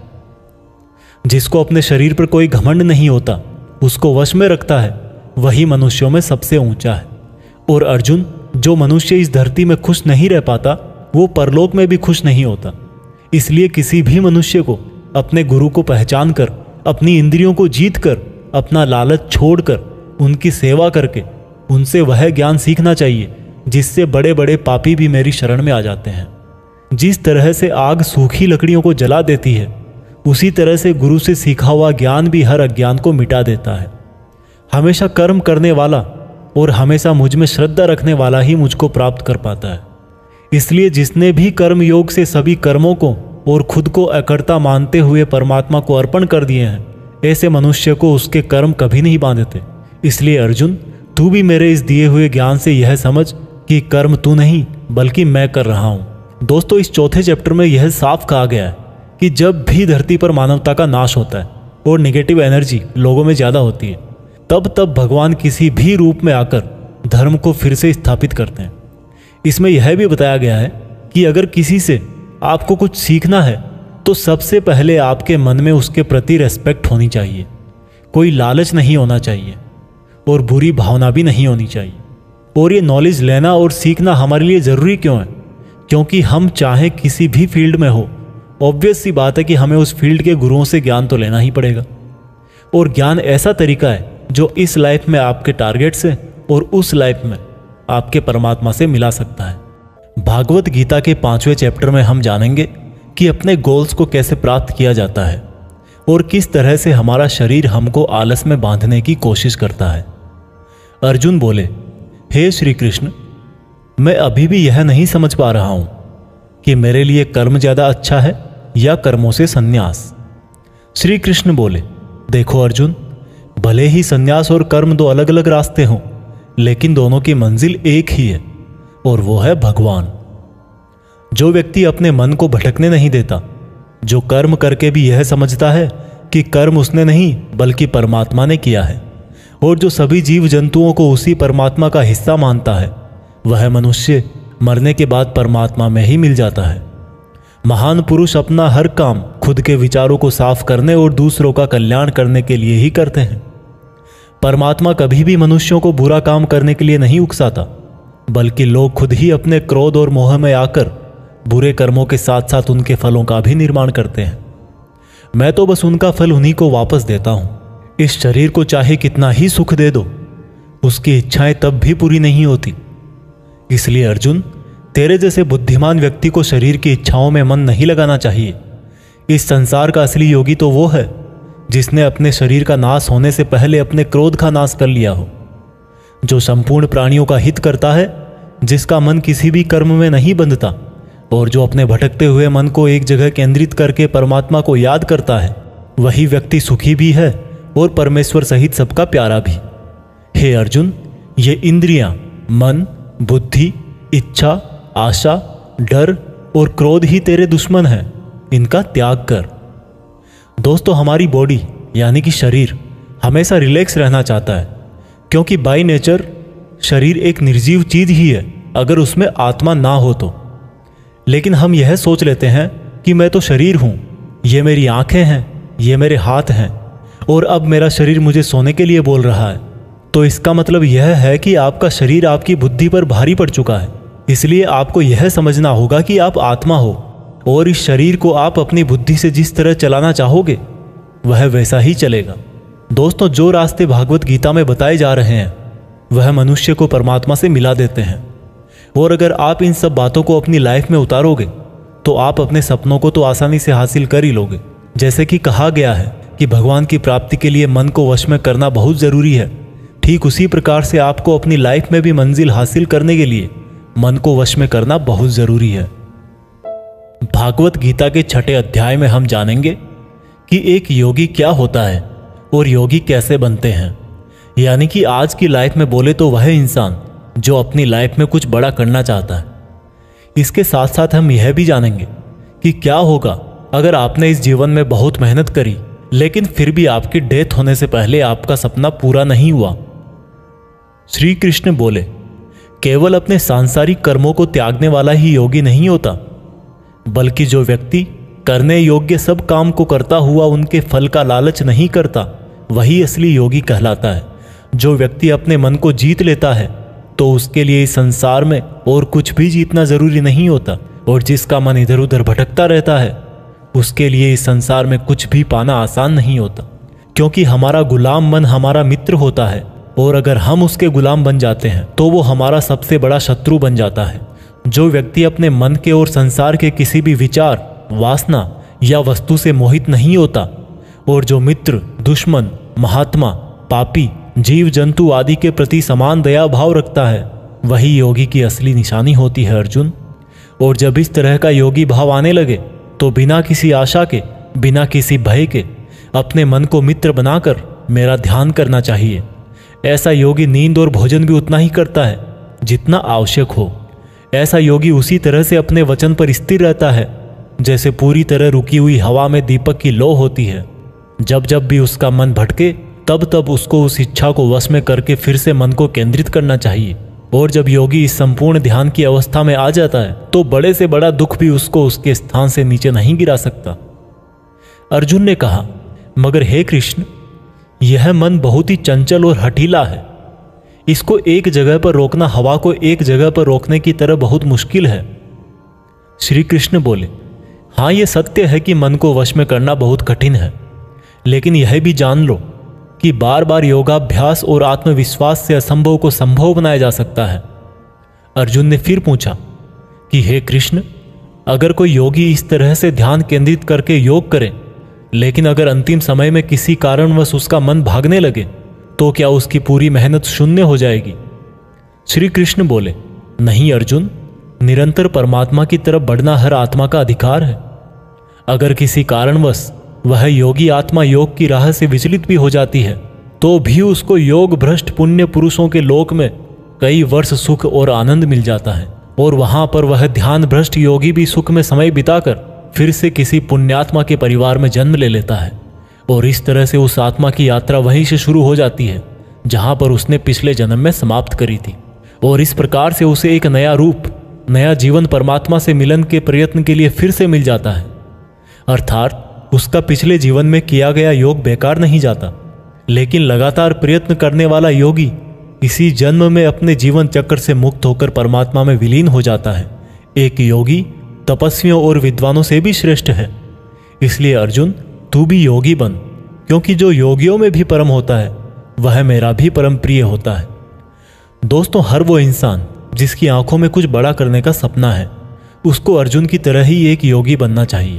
B: जिसको अपने शरीर पर कोई घमंड नहीं होता, उसको वश में रखता है, वही मनुष्यों में सबसे ऊंचा है। और अर्जुन, जो मनुष्य इस धरती में खुश नहीं रह पाता वो परलोक में भी खुश नहीं होता। इसलिए किसी भी मनुष्य को अपने गुरु को पहचान कर, अपनी इंद्रियों को जीत कर, अपना लालच छोड़कर उनकी सेवा करके उनसे वह ज्ञान सीखना चाहिए जिससे बड़े बड़े पापी भी मेरी शरण में आ जाते हैं। जिस तरह से आग सूखी लकड़ियों को जला देती है, उसी तरह से गुरु से सीखा हुआ ज्ञान भी हर अज्ञान को मिटा देता है। हमेशा कर्म करने वाला और हमेशा मुझ में श्रद्धा रखने वाला ही मुझको प्राप्त कर पाता है। इसलिए जिसने भी कर्म योग से सभी कर्मों को और खुद को अकर्ता मानते हुए परमात्मा को अर्पण कर दिए हैं, ऐसे मनुष्य को उसके कर्म कभी नहीं बांधते। इसलिए अर्जुन, तू भी मेरे इस दिए हुए ज्ञान से यह समझ कि कर्म तू नहीं बल्कि मैं कर रहा हूं। दोस्तों, इस चौथे चैप्टर में यह साफ कहा गया है कि जब भी धरती पर मानवता का नाश होता है और नेगेटिव एनर्जी लोगों में ज़्यादा होती है, तब तब भगवान किसी भी रूप में आकर धर्म को फिर से स्थापित करते हैं। इसमें यह भी बताया गया है कि अगर किसी से आपको कुछ सीखना है तो सबसे पहले आपके मन में उसके प्रति रेस्पेक्ट होनी चाहिए, कोई लालच नहीं होना चाहिए और बुरी भावना भी नहीं होनी चाहिए। और ये नॉलेज लेना और सीखना हमारे लिए ज़रूरी क्यों है? क्योंकि हम चाहे किसी भी फील्ड में हो, ऑब्वियस सी बात है कि हमें उस फील्ड के गुरुओं से ज्ञान तो लेना ही पड़ेगा। और ज्ञान ऐसा तरीका है जो इस लाइफ में आपके टारगेट से और उस लाइफ में आपके परमात्मा से मिला सकता है। भागवत गीता के पांचवें चैप्टर में हम जानेंगे कि अपने गोल्स को कैसे प्राप्त किया जाता है और किस तरह से हमारा शरीर हमको आलस में बांधने की कोशिश करता है। अर्जुन बोले, हे श्री कृष्ण, मैं अभी भी यह नहीं समझ पा रहा हूं कि मेरे लिए कर्म ज्यादा अच्छा है या कर्मों से संन्यास। श्री कृष्ण बोले, देखो अर्जुन, भले ही संन्यास और कर्म दो अलग अलग रास्ते हों, लेकिन दोनों की मंजिल एक ही है और वो है भगवान। जो व्यक्ति अपने मन को भटकने नहीं देता, जो कर्म करके भी यह समझता है कि कर्म उसने नहीं बल्कि परमात्मा ने किया है, और जो सभी जीव जंतुओं को उसी परमात्मा का हिस्सा मानता है, वह मनुष्य मरने के बाद परमात्मा में ही मिल जाता है। महान पुरुष अपना हर काम खुद के विचारों को साफ करने और दूसरों का कल्याण करने के लिए ही करते हैं। परमात्मा कभी भी मनुष्यों को बुरा काम करने के लिए नहीं उकसाता, बल्कि लोग खुद ही अपने क्रोध और मोह में आकर बुरे कर्मों के साथ साथ उनके फलों का भी निर्माण करते हैं। मैं तो बस उनका फल उन्हीं को वापस देता हूं। इस शरीर को चाहे कितना ही सुख दे दो, उसकी इच्छाएं तब भी पूरी नहीं होती। इसलिए अर्जुन, तेरे जैसे बुद्धिमान व्यक्ति को शरीर की इच्छाओं में मन नहीं लगाना चाहिए। इस संसार का असली योगी तो वो है जिसने अपने शरीर का नाश होने से पहले अपने क्रोध का नाश कर लिया हो, जो संपूर्ण प्राणियों का हित करता है, जिसका मन किसी भी कर्म में नहीं बंधता और जो अपने भटकते हुए मन को एक जगह केंद्रित करके परमात्मा को याद करता है, वही व्यक्ति सुखी भी है और परमेश्वर सहित सबका प्यारा भी। हे अर्जुन, ये इंद्रियां, मन, बुद्धि, इच्छा, आशा, डर और क्रोध ही तेरे दुश्मन हैं, इनका त्याग कर। दोस्तों, हमारी बॉडी यानी कि शरीर हमेशा रिलैक्स रहना चाहता है, क्योंकि बाय नेचर शरीर एक निर्जीव चीज ही है अगर उसमें आत्मा ना हो तो। लेकिन हम यह सोच लेते हैं कि मैं तो शरीर हूं, ये मेरी आंखें हैं, ये मेरे हाथ हैं और अब मेरा शरीर मुझे सोने के लिए बोल रहा है। तो इसका मतलब यह है कि आपका शरीर आपकी बुद्धि पर भारी पड़ चुका है। इसलिए आपको यह समझना होगा कि आप आत्मा हो और इस शरीर को आप अपनी बुद्धि से जिस तरह चलाना चाहोगे वह वैसा ही चलेगा। दोस्तों, जो रास्ते भागवत गीता में बताए जा रहे हैं वह मनुष्य को परमात्मा से मिला देते हैं। और अगर आप इन सब बातों को अपनी लाइफ में उतारोगे तो आप अपने सपनों को तो आसानी से हासिल कर ही लोगे। जैसे कि कहा गया है कि भगवान की प्राप्ति के लिए मन को वश में करना बहुत ज़रूरी है, ठीक उसी प्रकार से आपको अपनी लाइफ में भी मंजिल हासिल करने के लिए मन को वश में करना बहुत ज़रूरी है। भागवत गीता के छठे अध्याय में हम जानेंगे कि एक योगी क्या होता है और योगी कैसे बनते हैं। यानी कि आज की लाइफ में बोले तो वह इंसान जो अपनी लाइफ में कुछ बड़ा करना चाहता है। इसके साथ साथ हम यह भी जानेंगे कि क्या होगा अगर आपने इस जीवन में बहुत मेहनत करी लेकिन फिर भी आपकी डेथ होने से पहले आपका सपना पूरा नहीं हुआ। श्री कृष्ण बोले, केवल अपने सांसारिक कर्मों को त्यागने वाला ही योगी नहीं होता, बल्कि जो व्यक्ति करने योग्य सब काम को करता हुआ उनके फल का लालच नहीं करता वही असली योगी कहलाता है। जो व्यक्ति अपने मन को जीत लेता है तो उसके लिए इस संसार में और कुछ भी जीतना जरूरी नहीं होता, और जिसका मन इधर उधर भटकता रहता है उसके लिए इस संसार में कुछ भी पाना आसान नहीं होता, क्योंकि हमारा गुलाम मन हमारा मित्र होता है और अगर हम उसके गुलाम बन जाते हैं तो वो हमारा सबसे बड़ा शत्रु बन जाता है। जो व्यक्ति अपने मन के और संसार के किसी भी विचार, वासना या वस्तु से मोहित नहीं होता और जो मित्र, दुश्मन, महात्मा, पापी, जीव जंतु आदि के प्रति समान दया भाव रखता है वही योगी की असली निशानी होती है अर्जुन। और जब इस तरह का योगी भाव आने लगे तो बिना किसी आशा के, बिना किसी भय के अपने मन को मित्र बनाकर मेरा ध्यान करना चाहिए। ऐसा योगी नींद और भोजन भी उतना ही करता है जितना आवश्यक हो। ऐसा योगी उसी तरह से अपने वचन पर स्थिर रहता है जैसे पूरी तरह रुकी हुई हवा में दीपक की लौ होती है। जब जब भी उसका मन भटके तब तब उसको उस इच्छा को वश में करके फिर से मन को केंद्रित करना चाहिए। और जब योगी इस संपूर्ण ध्यान की अवस्था में आ जाता है तो बड़े से बड़ा दुख भी उसको उसके स्थान से नीचे नहीं गिरा सकता। अर्जुन ने कहा, मगर हे कृष्ण, यह मन बहुत ही चंचल और हठीला है। इसको एक जगह पर रोकना हवा को एक जगह पर रोकने की तरह बहुत मुश्किल है। श्री कृष्ण बोले, हाँ, यह सत्य है कि मन को वश में करना बहुत कठिन है, लेकिन यह भी जान लो कि बार बार योगाभ्यास और आत्मविश्वास से असंभव को संभव बनाया जा सकता है। अर्जुन ने फिर पूछा कि हे कृष्ण, अगर कोई योगी इस तरह से ध्यान केंद्रित करके योग करे लेकिन अगर अंतिम समय में किसी कारणवश उसका मन भागने लगे तो क्या उसकी पूरी मेहनत शून्य हो जाएगी? श्री कृष्ण बोले, नहीं अर्जुन, निरंतर परमात्मा की तरफ बढ़ना हर आत्मा का अधिकार है। अगर किसी कारणवश वह योगी आत्मा योग की राह से विचलित भी हो जाती है तो भी उसको योग भ्रष्ट पुण्य पुरुषों के लोक में कई वर्ष सुख और आनंद मिल जाता है, और वहां पर वह ध्यान भ्रष्ट योगी भी सुख में समय बिताकर फिर से किसी पुण्यात्मा के परिवार में जन्म ले लेता है। और इस तरह से उस आत्मा की यात्रा वहीं से शुरू हो जाती है जहां पर उसने पिछले जन्म में समाप्त करी थी, और इस प्रकार से उसे एक नया रूप, नया जीवन परमात्मा से मिलन के प्रयत्न के लिए फिर से मिल जाता है। अर्थात उसका पिछले जीवन में किया गया योग बेकार नहीं जाता, लेकिन लगातार प्रयत्न करने वाला योगी इसी जन्म में अपने जीवन चक्र से मुक्त होकर परमात्मा में विलीन हो जाता है। एक योगी तपस्वियों और विद्वानों से भी श्रेष्ठ है। इसलिए अर्जुन, तू भी योगी बन, क्योंकि जो योगियों में भी परम होता है वह मेरा भी परम प्रिय होता है। दोस्तों, हर वो इंसान जिसकी आंखों में कुछ बड़ा करने का सपना है उसको अर्जुन की तरह ही एक योगी बनना चाहिए।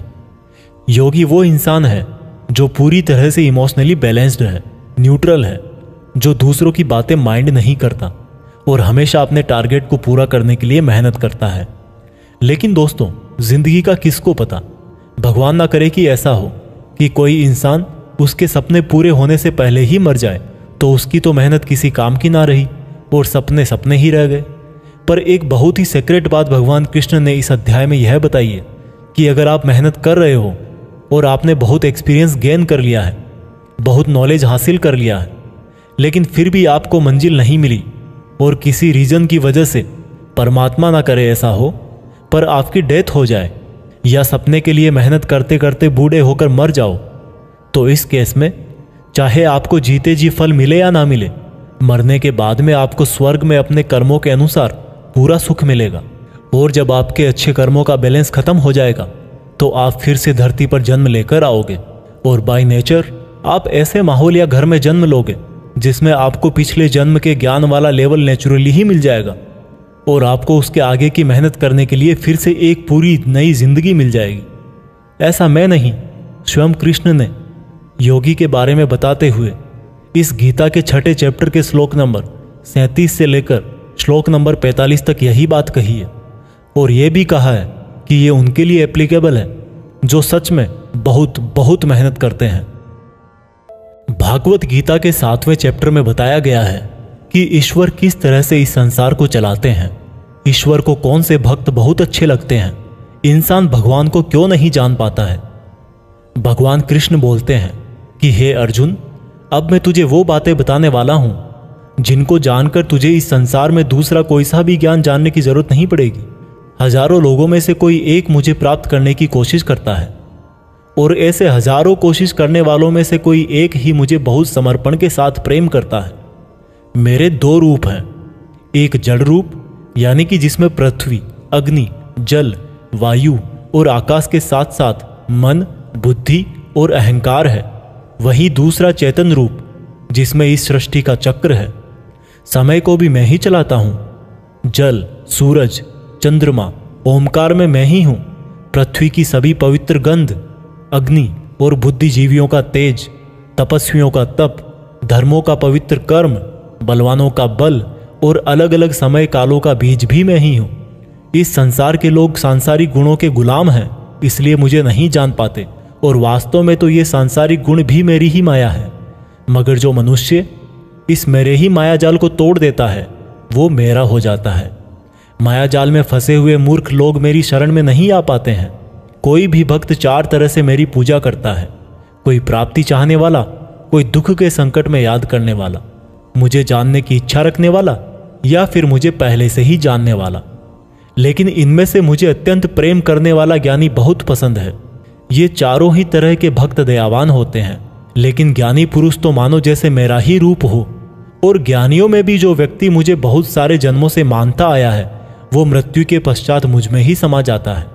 B: योगी वो इंसान है जो पूरी तरह से इमोशनली बैलेंस्ड है, न्यूट्रल है, जो दूसरों की बातें माइंड नहीं करता और हमेशा अपने टारगेट को पूरा करने के लिए मेहनत करता है। लेकिन दोस्तों, जिंदगी का किसको पता, भगवान ना करे कि ऐसा हो कि कोई इंसान उसके सपने पूरे होने से पहले ही मर जाए तो उसकी तो मेहनत किसी काम की ना रही और सपने सपने ही रह गए। पर एक बहुत ही सीक्रेट बात भगवान कृष्ण ने इस अध्याय में यह बताई है कि अगर आप मेहनत कर रहे हो और आपने बहुत एक्सपीरियंस गेन कर लिया है, बहुत नॉलेज हासिल कर लिया है, लेकिन फिर भी आपको मंजिल नहीं मिली और किसी रीजन की वजह से, परमात्मा ना करे ऐसा हो, पर आपकी डेथ हो जाए या सपने के लिए मेहनत करते करते बूढ़े होकर मर जाओ, तो इस केस में चाहे आपको जीते जी फल मिले या ना मिले, मरने के बाद में आपको स्वर्ग में अपने कर्मों के अनुसार पूरा सुख मिलेगा। और जब आपके अच्छे कर्मों का बैलेंस खत्म हो जाएगा तो आप फिर से धरती पर जन्म लेकर आओगे और बाय नेचर आप ऐसे माहौल या घर में जन्म लोगे जिसमें आपको पिछले जन्म के ज्ञान वाला लेवल नेचुरली ही मिल जाएगा और आपको उसके आगे की मेहनत करने के लिए फिर से एक पूरी नई जिंदगी मिल जाएगी। ऐसा मैं नहीं, स्वयं कृष्ण ने योगी के बारे में बताते हुए इस गीता के छठे चैप्टर के श्लोक नंबर सैंतीस से लेकर श्लोक नंबर पैंतालीस तक यही बात कही है और यह भी कहा है कि ये उनके लिए एप्लीकेबल है जो सच में बहुत बहुत मेहनत करते हैं। भागवत गीता के सातवें चैप्टर में बताया गया है कि ईश्वर किस तरह से इस संसार को चलाते हैं। ईश्वर को कौन से भक्त बहुत अच्छे लगते हैं, इंसान भगवान को क्यों नहीं जान पाता है। भगवान कृष्ण बोलते हैं कि हे अर्जुन, अब मैं तुझे वो बातें बताने वाला हूं जिनको जानकर तुझे इस संसार में दूसरा कोई सा भी ज्ञान जानने की जरूरत नहीं पड़ेगी। हजारों लोगों में से कोई एक मुझे प्राप्त करने की कोशिश करता है और ऐसे हजारों कोशिश करने वालों में से कोई एक ही मुझे बहुत समर्पण के साथ प्रेम करता है। मेरे दो रूप हैं, एक जड़ रूप यानी कि जिसमें पृथ्वी, अग्नि, जल, वायु और आकाश के साथ साथ मन, बुद्धि और अहंकार है। वही दूसरा चेतन रूप जिसमें इस सृष्टि का चक्र है। समय को भी मैं ही चलाता हूं। जल, सूरज, चंद्रमा, ओमकार में मैं ही हूं। पृथ्वी की सभी पवित्र गंध, अग्नि और बुद्धिजीवियों का तेज, तपस्वियों का तप, धर्मों का पवित्र कर्म, बलवानों का बल और अलग अलग समय कालों का बीज भी मैं ही हूं। इस संसार के लोग सांसारिक गुणों के गुलाम हैं, इसलिए मुझे नहीं जान पाते और वास्तव में तो ये सांसारिक गुण भी मेरी ही माया है। मगर जो मनुष्य इस मेरे ही माया जाल को तोड़ देता है वो मेरा हो जाता है। माया जाल में फंसे हुए मूर्ख लोग मेरी शरण में नहीं आ पाते हैं। कोई भी भक्त चार तरह से मेरी पूजा करता है, कोई प्राप्ति चाहने वाला, कोई दुख के संकट में याद करने वाला, मुझे जानने की इच्छा रखने वाला या फिर मुझे पहले से ही जानने वाला। लेकिन इनमें से मुझे अत्यंत प्रेम करने वाला ज्ञानी बहुत पसंद है। ये चारों ही तरह के भक्त दयावान होते हैं, लेकिन ज्ञानी पुरुष तो मानो जैसे मेरा ही रूप हो। और ज्ञानियों में भी जो व्यक्ति मुझे बहुत सारे जन्मों से मानता आया है वो मृत्यु के पश्चात मुझ में ही समा जाता है।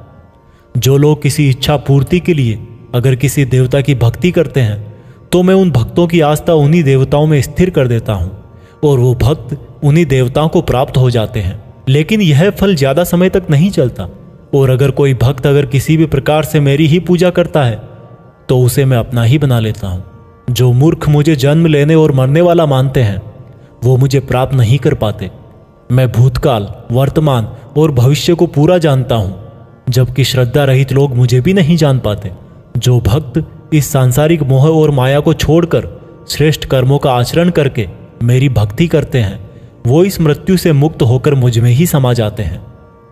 B: जो लोग किसी इच्छा पूर्ति के लिए अगर किसी देवता की भक्ति करते हैं तो मैं उन भक्तों की आस्था उन्हीं देवताओं में स्थिर कर देता हूं और वो भक्त उन्हीं देवताओं को प्राप्त हो जाते हैं। लेकिन यह फल ज्यादा समय तक नहीं चलता और अगर कोई भक्त अगर किसी भी प्रकार से मेरी ही पूजा करता है तो उसे मैं अपना ही बना लेता हूं। जो मूर्ख मुझे जन्म लेने और मरने वाला मानते हैं वो मुझे प्राप्त नहीं कर पाते। मैं भूतकाल, वर्तमान और भविष्य को पूरा जानता हूं, जबकि श्रद्धा रहित लोग मुझे भी नहीं जान पाते। जो भक्त इस सांसारिक मोह और माया को छोड़कर श्रेष्ठ कर्मों का आचरण करके मेरी भक्ति करते हैं वो इस मृत्यु से मुक्त होकर मुझ में ही समा जाते हैं।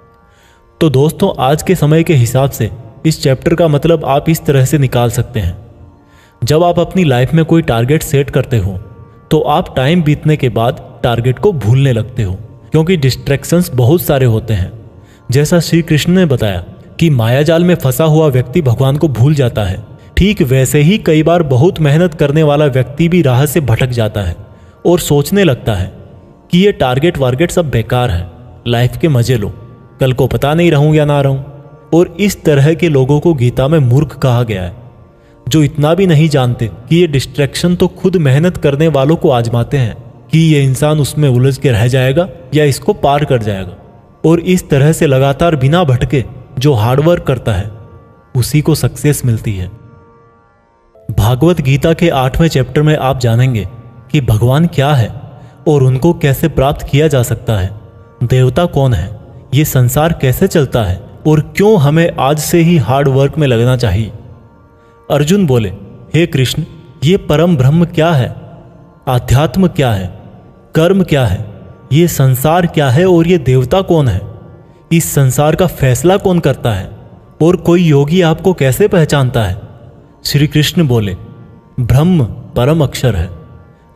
B: तो दोस्तों, आज के समय के हिसाब से इस चैप्टर का मतलब आप इस तरह से निकाल सकते हैं। जब आप अपनी लाइफ में कोई टारगेट सेट करते हो तो आप टाइम बीतने के बाद टारगेट को भूलने लगते हो, क्योंकि डिस्ट्रैक्शंस बहुत सारे होते हैं। जैसा श्री कृष्ण ने बताया कि मायाजाल में फंसा हुआ व्यक्ति भगवान को भूल जाता है, ठीक वैसे ही कई बार बहुत मेहनत करने वाला व्यक्ति भी राह से भटक जाता है और सोचने लगता है कि ये टारगेट वारगेट सब बेकार है, लाइफ के मजे लो, कल को पता नहीं रहूं या ना रहूं। और इस तरह के लोगों को गीता में मूर्ख कहा गया है, जो इतना भी नहीं जानते कि ये डिस्ट्रैक्शन तो खुद मेहनत करने वालों को आजमाते हैं कि ये इंसान उसमें उलझ के रह जाएगा या इसको पार कर जाएगा। और इस तरह से लगातार बिना भटके जो हार्डवर्क करता है उसी को सक्सेस मिलती है। भागवत गीता के आठवें चैप्टर में आप जानेंगे कि भगवान क्या है और उनको कैसे प्राप्त किया जा सकता है, देवता कौन है, ये संसार कैसे चलता है और क्यों हमें आज से ही हार्ड वर्क में लगना चाहिए। अर्जुन बोले, हे कृष्ण, ये परम ब्रह्म क्या है, आध्यात्म क्या है, कर्म क्या है, ये संसार क्या है और ये देवता कौन है, इस संसार का फैसला कौन करता है और कोई योगी आपको कैसे पहचानता है। श्री कृष्ण बोले, ब्रह्म परम अक्षर है,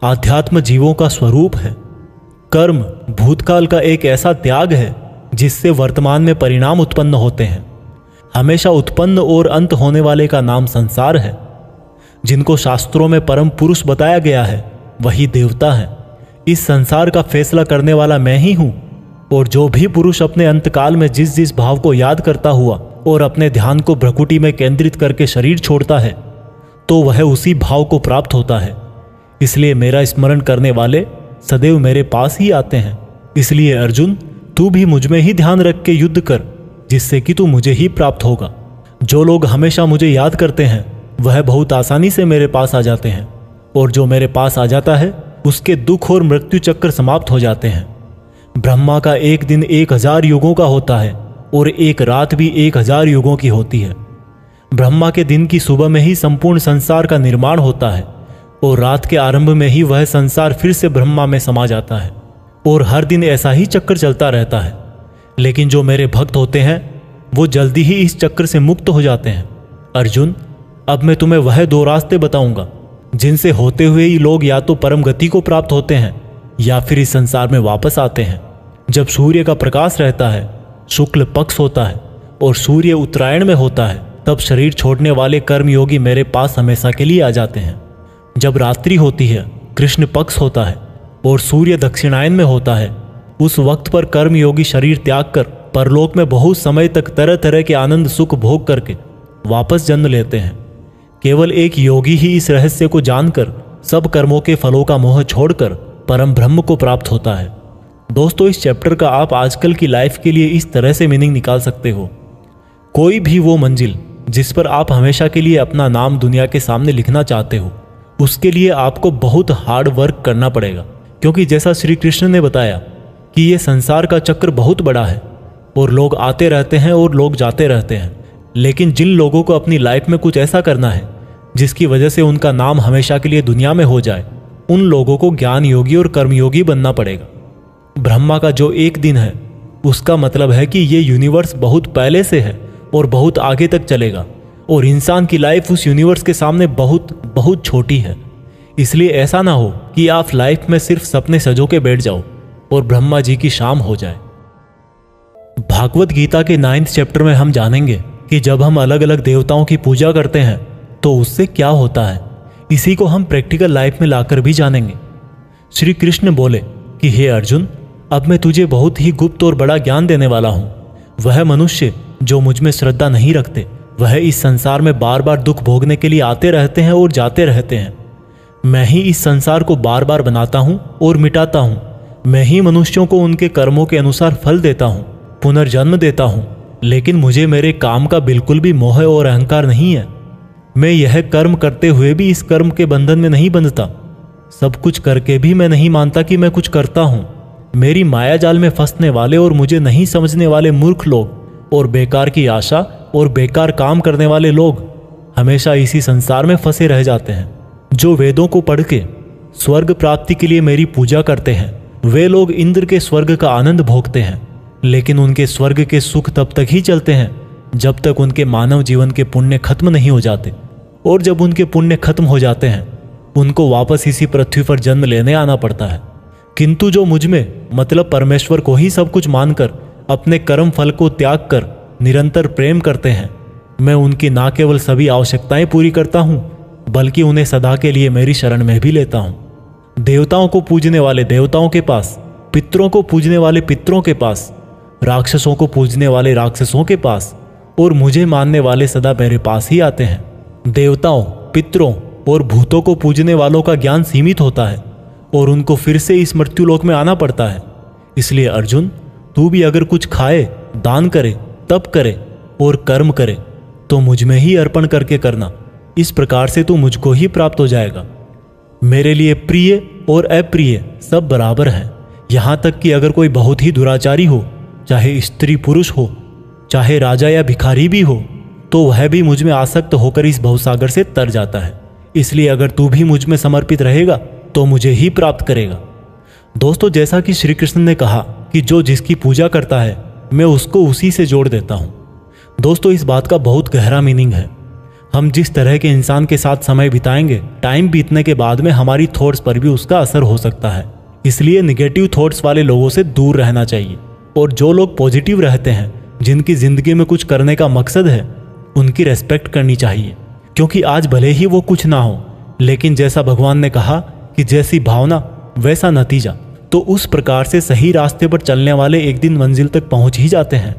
B: आध्यात्म जीवों का स्वरूप है। कर्म भूतकाल का एक ऐसा त्याग है जिससे वर्तमान में परिणाम उत्पन्न होते हैं। हमेशा उत्पन्न और अंत होने वाले का नाम संसार है। जिनको शास्त्रों में परम पुरुष बताया गया है वही देवता है। इस संसार का फैसला करने वाला मैं ही हूं। और जो भी पुरुष अपने अंतकाल में जिस जिस भाव को याद करता हुआ और अपने ध्यान को भ्रकुटी में केंद्रित करके शरीर छोड़ता है तो वह उसी भाव को प्राप्त होता है। इसलिए मेरा स्मरण करने वाले सदैव मेरे पास ही आते हैं। इसलिए अर्जुन, तू भी मुझ में ही ध्यान रख के युद्ध कर, जिससे कि तू मुझे ही प्राप्त होगा। जो लोग हमेशा मुझे याद करते हैं वह बहुत आसानी से मेरे पास आ जाते हैं, और जो मेरे पास आ जाता है उसके दुख और मृत्यु चक्र समाप्त हो जाते हैं। ब्रह्मा का एक दिन एक हजार युगों का होता है और एक रात भी एक हजार युगों की होती है। ब्रह्मा के दिन की सुबह में ही संपूर्ण संसार का निर्माण होता है और रात के आरंभ में ही वह संसार फिर से ब्रह्मा में समा जाता है, और हर दिन ऐसा ही चक्कर चलता रहता है। लेकिन जो मेरे भक्त होते हैं वो जल्दी ही इस चक्र से मुक्त हो जाते हैं। अर्जुन, अब मैं तुम्हें वह दो रास्ते बताऊंगा जिनसे होते हुए ही लोग या तो परम गति को प्राप्त होते हैं या फिर इस संसार में वापस आते हैं। जब सूर्य का प्रकाश रहता है, शुक्ल पक्ष होता है और सूर्य उत्तरायण में होता है, तब शरीर छोड़ने वाले कर्मयोगी मेरे पास हमेशा के लिए आ जाते हैं। जब रात्रि होती है, कृष्ण पक्ष होता है और सूर्य दक्षिणायन में होता है, उस वक्त पर कर्मयोगी शरीर त्याग कर परलोक में बहुत समय तक तरह तरह के आनंद सुख भोग करके वापस जन्म लेते हैं। केवल एक योगी ही इस रहस्य को जानकर सब कर्मों के फलों का मोह छोड़कर परम ब्रह्म को प्राप्त होता है। दोस्तों, इस चैप्टर का आप आजकल की लाइफ के लिए इस तरह से मीनिंग निकाल सकते हो। कोई भी वो मंजिल जिस पर आप हमेशा के लिए अपना नाम दुनिया के सामने लिखना चाहते हो, उसके लिए आपको बहुत हार्ड वर्क करना पड़ेगा। क्योंकि जैसा श्री कृष्ण ने बताया कि ये संसार का चक्र बहुत बड़ा है और लोग आते रहते हैं और लोग जाते रहते हैं। लेकिन जिन लोगों को अपनी लाइफ में कुछ ऐसा करना है जिसकी वजह से उनका नाम हमेशा के लिए दुनिया में हो जाए, उन लोगों को ज्ञान योगी और कर्मयोगी बनना पड़ेगा। ब्रह्मा का जो एक दिन है उसका मतलब है कि ये यूनिवर्स बहुत पहले से है और बहुत आगे तक चलेगा, और इंसान की लाइफ उस यूनिवर्स के सामने बहुत बहुत छोटी है। इसलिए ऐसा ना हो कि आप लाइफ में सिर्फ सपने सजो के बैठ जाओ और ब्रह्मा जी की शाम हो जाए। भागवत गीता के नाइन्थ चैप्टर में हम जानेंगे कि जब हम अलग अलग देवताओं की पूजा करते हैं तो उससे क्या होता है। इसी को हम प्रैक्टिकल लाइफ में लाकर भी जानेंगे। श्री कृष्ण बोले कि हे अर्जुन, अब मैं तुझे बहुत ही गुप्त और बड़ा ज्ञान देने वाला हूं। वह मनुष्य जो मुझ में श्रद्धा नहीं रखते, वह इस संसार में बार बार दुख भोगने के लिए आते रहते हैं और जाते रहते हैं। मैं ही इस संसार को बार बार बनाता हूं और मिटाता हूं। मैं ही मनुष्यों को उनके कर्मों के अनुसार फल देता हूं, पुनर्जन्म देता हूं। लेकिन मुझे मेरे काम का बिल्कुल भी मोह और अहंकार नहीं है। मैं यह कर्म करते हुए भी इस कर्म के बंधन में नहीं बंधता। सब कुछ करके भी मैं नहीं मानता कि मैं कुछ करता हूं। मेरी माया जाल में फंसने वाले और मुझे नहीं समझने वाले मूर्ख लोग और बेकार की आशा और बेकार काम करने वाले लोग हमेशा इसी संसार में फंसे रह जाते हैं। जो वेदों को पढ़ के स्वर्ग प्राप्ति के लिए मेरी पूजा करते हैं, वे लोग इंद्र के स्वर्ग का आनंद भोगते हैं। लेकिन उनके स्वर्ग के सुख तब तक ही चलते हैं जब तक उनके मानव जीवन के पुण्य खत्म नहीं हो जाते, और जब उनके पुण्य खत्म हो जाते हैं उनको वापस इसी पृथ्वी पर जन्म लेने आना पड़ता है। किंतु जो मुझ में मतलब परमेश्वर को ही सब कुछ मानकर अपने कर्म फल को त्याग कर निरंतर प्रेम करते हैं, मैं उनकी ना केवल सभी आवश्यकताएं पूरी करता हूं, बल्कि उन्हें सदा के लिए मेरी शरण में भी लेता हूं। देवताओं को पूजने वाले देवताओं के पास, पितरों को पूजने वाले पितरों के पास, राक्षसों को पूजने वाले राक्षसों के पास, और मुझे मानने वाले सदा मेरे पास ही आते हैं। देवताओं, पितरों और भूतों को पूजने वालों का ज्ञान सीमित होता है और उनको फिर से इस मृत्युलोक में आना पड़ता है। इसलिए अर्जुन, तू भी अगर कुछ खाए, दान करे, तप करे और कर्म करे तो मुझ में ही अर्पण करके करना। इस प्रकार से तू मुझको ही प्राप्त हो जाएगा। मेरे लिए प्रिय और अप्रिय सब बराबर हैं। यहाँ तक कि अगर कोई बहुत ही दुराचारी हो, चाहे स्त्री पुरुष हो, चाहे राजा या भिखारी भी हो, तो वह भी मुझ में आसक्त होकर इस भवसागर से तर जाता है। इसलिए अगर तू भी मुझ में समर्पित रहेगा तो मुझे ही प्राप्त करेगा। दोस्तों, जैसा कि श्री कृष्ण ने कहा कि जो जिसकी पूजा करता है मैं उसको उसी से जोड़ देता हूं। दोस्तों, इस बात का बहुत गहरा मीनिंग है। हम जिस तरह के इंसान के साथ समय बिताएंगे, टाइम बीतने के बाद में हमारी थॉट्स पर भी उसका असर हो सकता है। इसलिए निगेटिव थॉट्स वाले लोगों से दूर रहना चाहिए और जो लोग पॉजिटिव रहते हैं, जिनकी जिंदगी में कुछ करने का मकसद है, उनकी रेस्पेक्ट करनी चाहिए। क्योंकि आज भले ही वो कुछ ना हो, लेकिन जैसा भगवान ने कहा कि जैसी भावना वैसा नतीजा, तो उस प्रकार से सही रास्ते पर चलने वाले एक दिन मंजिल तक पहुंच ही जाते हैं।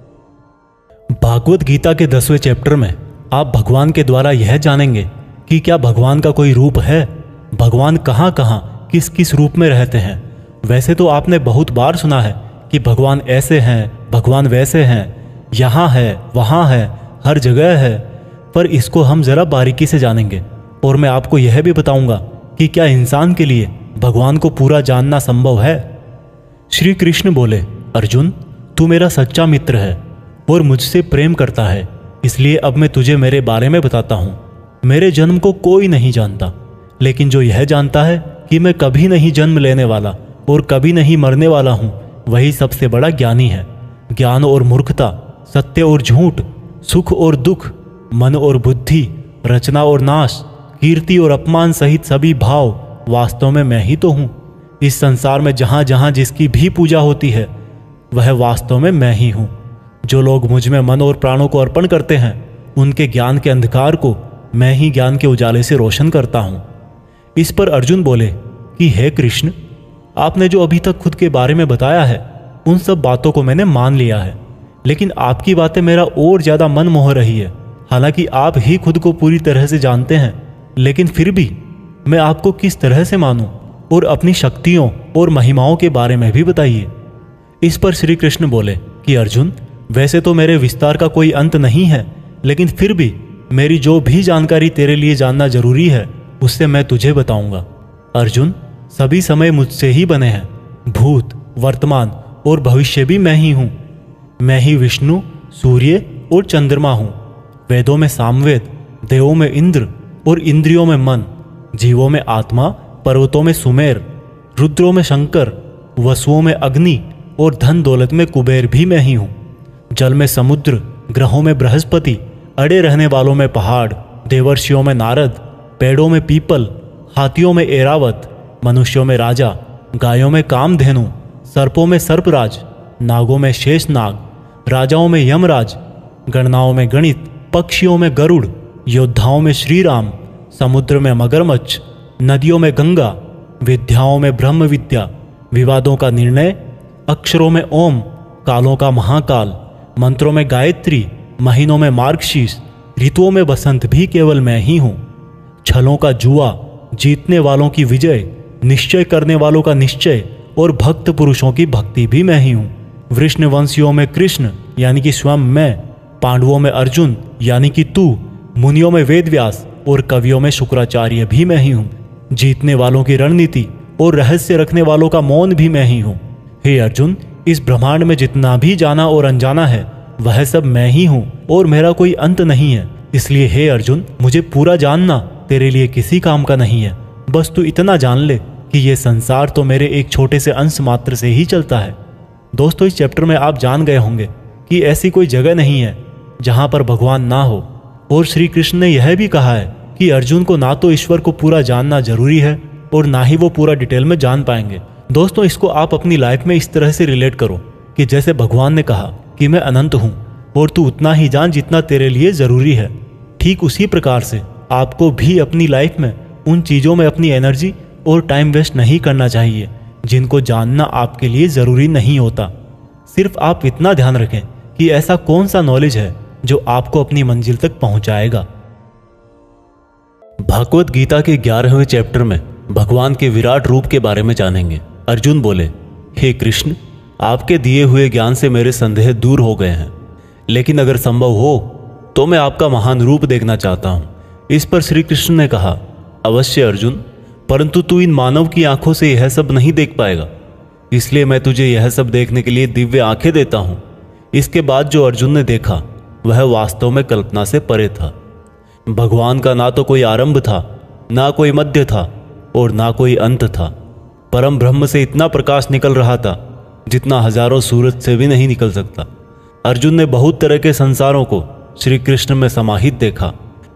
B: भागवत गीता के दसवें चैप्टर में आप भगवान के द्वारा यह जानेंगे कि क्या भगवान का कोई रूप है, भगवान कहाँ कहाँ किस किस रूप में रहते हैं। वैसे तो आपने बहुत बार सुना है कि भगवान ऐसे हैं, भगवान वैसे हैं, यहाँ है, वहाँ है, हर जगह है, पर इसको हम ज़रा बारीकी से जानेंगे और मैं आपको यह भी बताऊंगा कि क्या इंसान के लिए भगवान को पूरा जानना संभव है। श्री कृष्ण बोले, अर्जुन, तू मेरा सच्चा मित्र है और मुझसे प्रेम करता है, इसलिए अब मैं तुझे मेरे बारे में बताता हूँ। मेरे जन्म को कोई नहीं जानता, लेकिन जो यह जानता है कि मैं कभी नहीं जन्म लेने वाला और कभी नहीं मरने वाला हूँ, वही सबसे बड़ा ज्ञानी है। ज्ञान और मूर्खता, सत्य और झूठ, सुख और दुख, मन और बुद्धि, रचना और नाश, कीर्ति और अपमान सहित सभी भाव वास्तव में मैं ही तो हूँ। इस संसार में जहाँ जहाँ जिसकी भी पूजा होती है, वह वास्तव में मैं ही हूँ। जो लोग मुझ में मन और प्राणों को अर्पण करते हैं, उनके ज्ञान के अंधकार को मैं ही ज्ञान के उजाले से रोशन करता हूँ। इस पर अर्जुन बोले कि हे कृष्ण, आपने जो अभी तक खुद के बारे में बताया है, उन सब बातों को मैंने मान लिया है, लेकिन आपकी बातें मेरा और ज़्यादा मन मोह रही है। हालांकि आप ही खुद को पूरी तरह से जानते हैं, लेकिन फिर भी मैं आपको किस तरह से मानूं, और अपनी शक्तियों और महिमाओं के बारे में भी बताइए। इस पर श्री कृष्ण बोले कि अर्जुन, वैसे तो मेरे विस्तार का कोई अंत नहीं है, लेकिन फिर भी मेरी जो भी जानकारी तेरे लिए जानना जरूरी है, उससे मैं तुझे बताऊंगा। अर्जुन, सभी समय मुझसे ही बने हैं, भूत, वर्तमान और भविष्य भी मैं ही हूँ। मैं ही विष्णु, सूर्य और चंद्रमा हूँ। वेदों में सामवेद, देवों में इंद्र और इंद्रियों में मन, जीवों में आत्मा, पर्वतों में सुमेर, रुद्रों में शंकर, वसुओं में अग्नि और धन दौलत में कुबेर भी मैं ही हूँ। जल में समुद्र, ग्रहों में बृहस्पति, अड़े रहने वालों में पहाड़, देवर्षियों में नारद, पेड़ों में पीपल, हाथियों में एरावत, मनुष्यों में राजा, गायों में कामधेनु, सर्पों में सर्पराज, नागों में शेषनाग, राजाओं में यमराज, गणनाओं में गणित, पक्षियों में गरुड़, योद्धाओं में श्रीराम, समुद्र में मगरमच्छ, नदियों में गंगा, विद्याओं में ब्रह्म विद्या, विवादों का निर्णय, अक्षरों में ओम, कालों का महाकाल, मंत्रों में गायत्री, महीनों में मार्गशीर्ष, ऋतुओं में बसंत भी केवल मैं ही हूँ। छलों का जुआ, जीतने वालों की विजय, निश्चय करने वालों का निश्चय और भक्त पुरुषों की भक्ति भी मैं ही हूँ। वृष्णवंशियों में कृष्ण यानी कि स्वयं मैं, पांडवों में अर्जुन यानी कि तू, मुनियों में वेदव्यास और कवियों में शुक्राचार्य भी मैं ही हूँ। जीतने वालों की रणनीति और रहस्य रखने वालों का मौन भी मैं ही हूँ। हे अर्जुन, इस ब्रह्मांड में जितना भी जाना और अनजाना है, वह सब मैं ही हूँ और मेरा कोई अंत नहीं है। इसलिए हे अर्जुन, मुझे पूरा जानना तेरे लिए किसी काम का नहीं है। बस तू इतना जान ले कि ये संसार तो मेरे एक छोटे से अंश मात्र से ही चलता है। दोस्तों, इस चैप्टर में आप जान गए होंगे कि ऐसी कोई जगह नहीं है जहाँ पर भगवान ना हो, और श्री कृष्ण ने यह भी कहा है कि अर्जुन को ना तो ईश्वर को पूरा जानना जरूरी है और ना ही वो पूरा डिटेल में जान पाएंगे। दोस्तों, इसको आप अपनी लाइफ में इस तरह से रिलेट करो कि जैसे भगवान ने कहा कि मैं अनंत हूँ और तू उतना ही जान जितना तेरे लिए ज़रूरी है। ठीक उसी प्रकार से आपको भी अपनी लाइफ में उन चीज़ों में अपनी एनर्जी और टाइम वेस्ट नहीं करना चाहिए जिनको जानना आपके लिए ज़रूरी नहीं होता। सिर्फ आप इतना ध्यान रखें कि ऐसा कौन सा नॉलेज है जो आपको अपनी मंजिल तक पहुंचाएगा। भागवत गीता के ग्यारहवें चैप्टर में भगवान के विराट रूप के बारे में जानेंगे। अर्जुन बोले, हे कृष्ण, आपके दिए हुए ज्ञान से मेरे संदेह दूर हो गए हैं, लेकिन अगर संभव हो तो मैं आपका महान रूप देखना चाहता हूँ। इस पर श्री कृष्ण ने कहा, अवश्य अर्जुन, परंतु तू इन मानव की आंखों से यह सब नहीं देख पाएगा, इसलिए मैं तुझे यह सब देखने के लिए दिव्य आंखें देता हूँ। इसके बाद जो अर्जुन ने देखा वह वास्तव में कल्पना से परे था। भगवान का ना तो कोई आरंभ था, ना कोई मध्य था और ना कोई अंत था। परम ब्रह्म से इतना प्रकाश निकल रहा था जितना हजारों सूरज से भी नहीं निकल सकता। अर्जुन ने बहुत तरह के संसारों को श्री कृष्ण में समाहित देखा।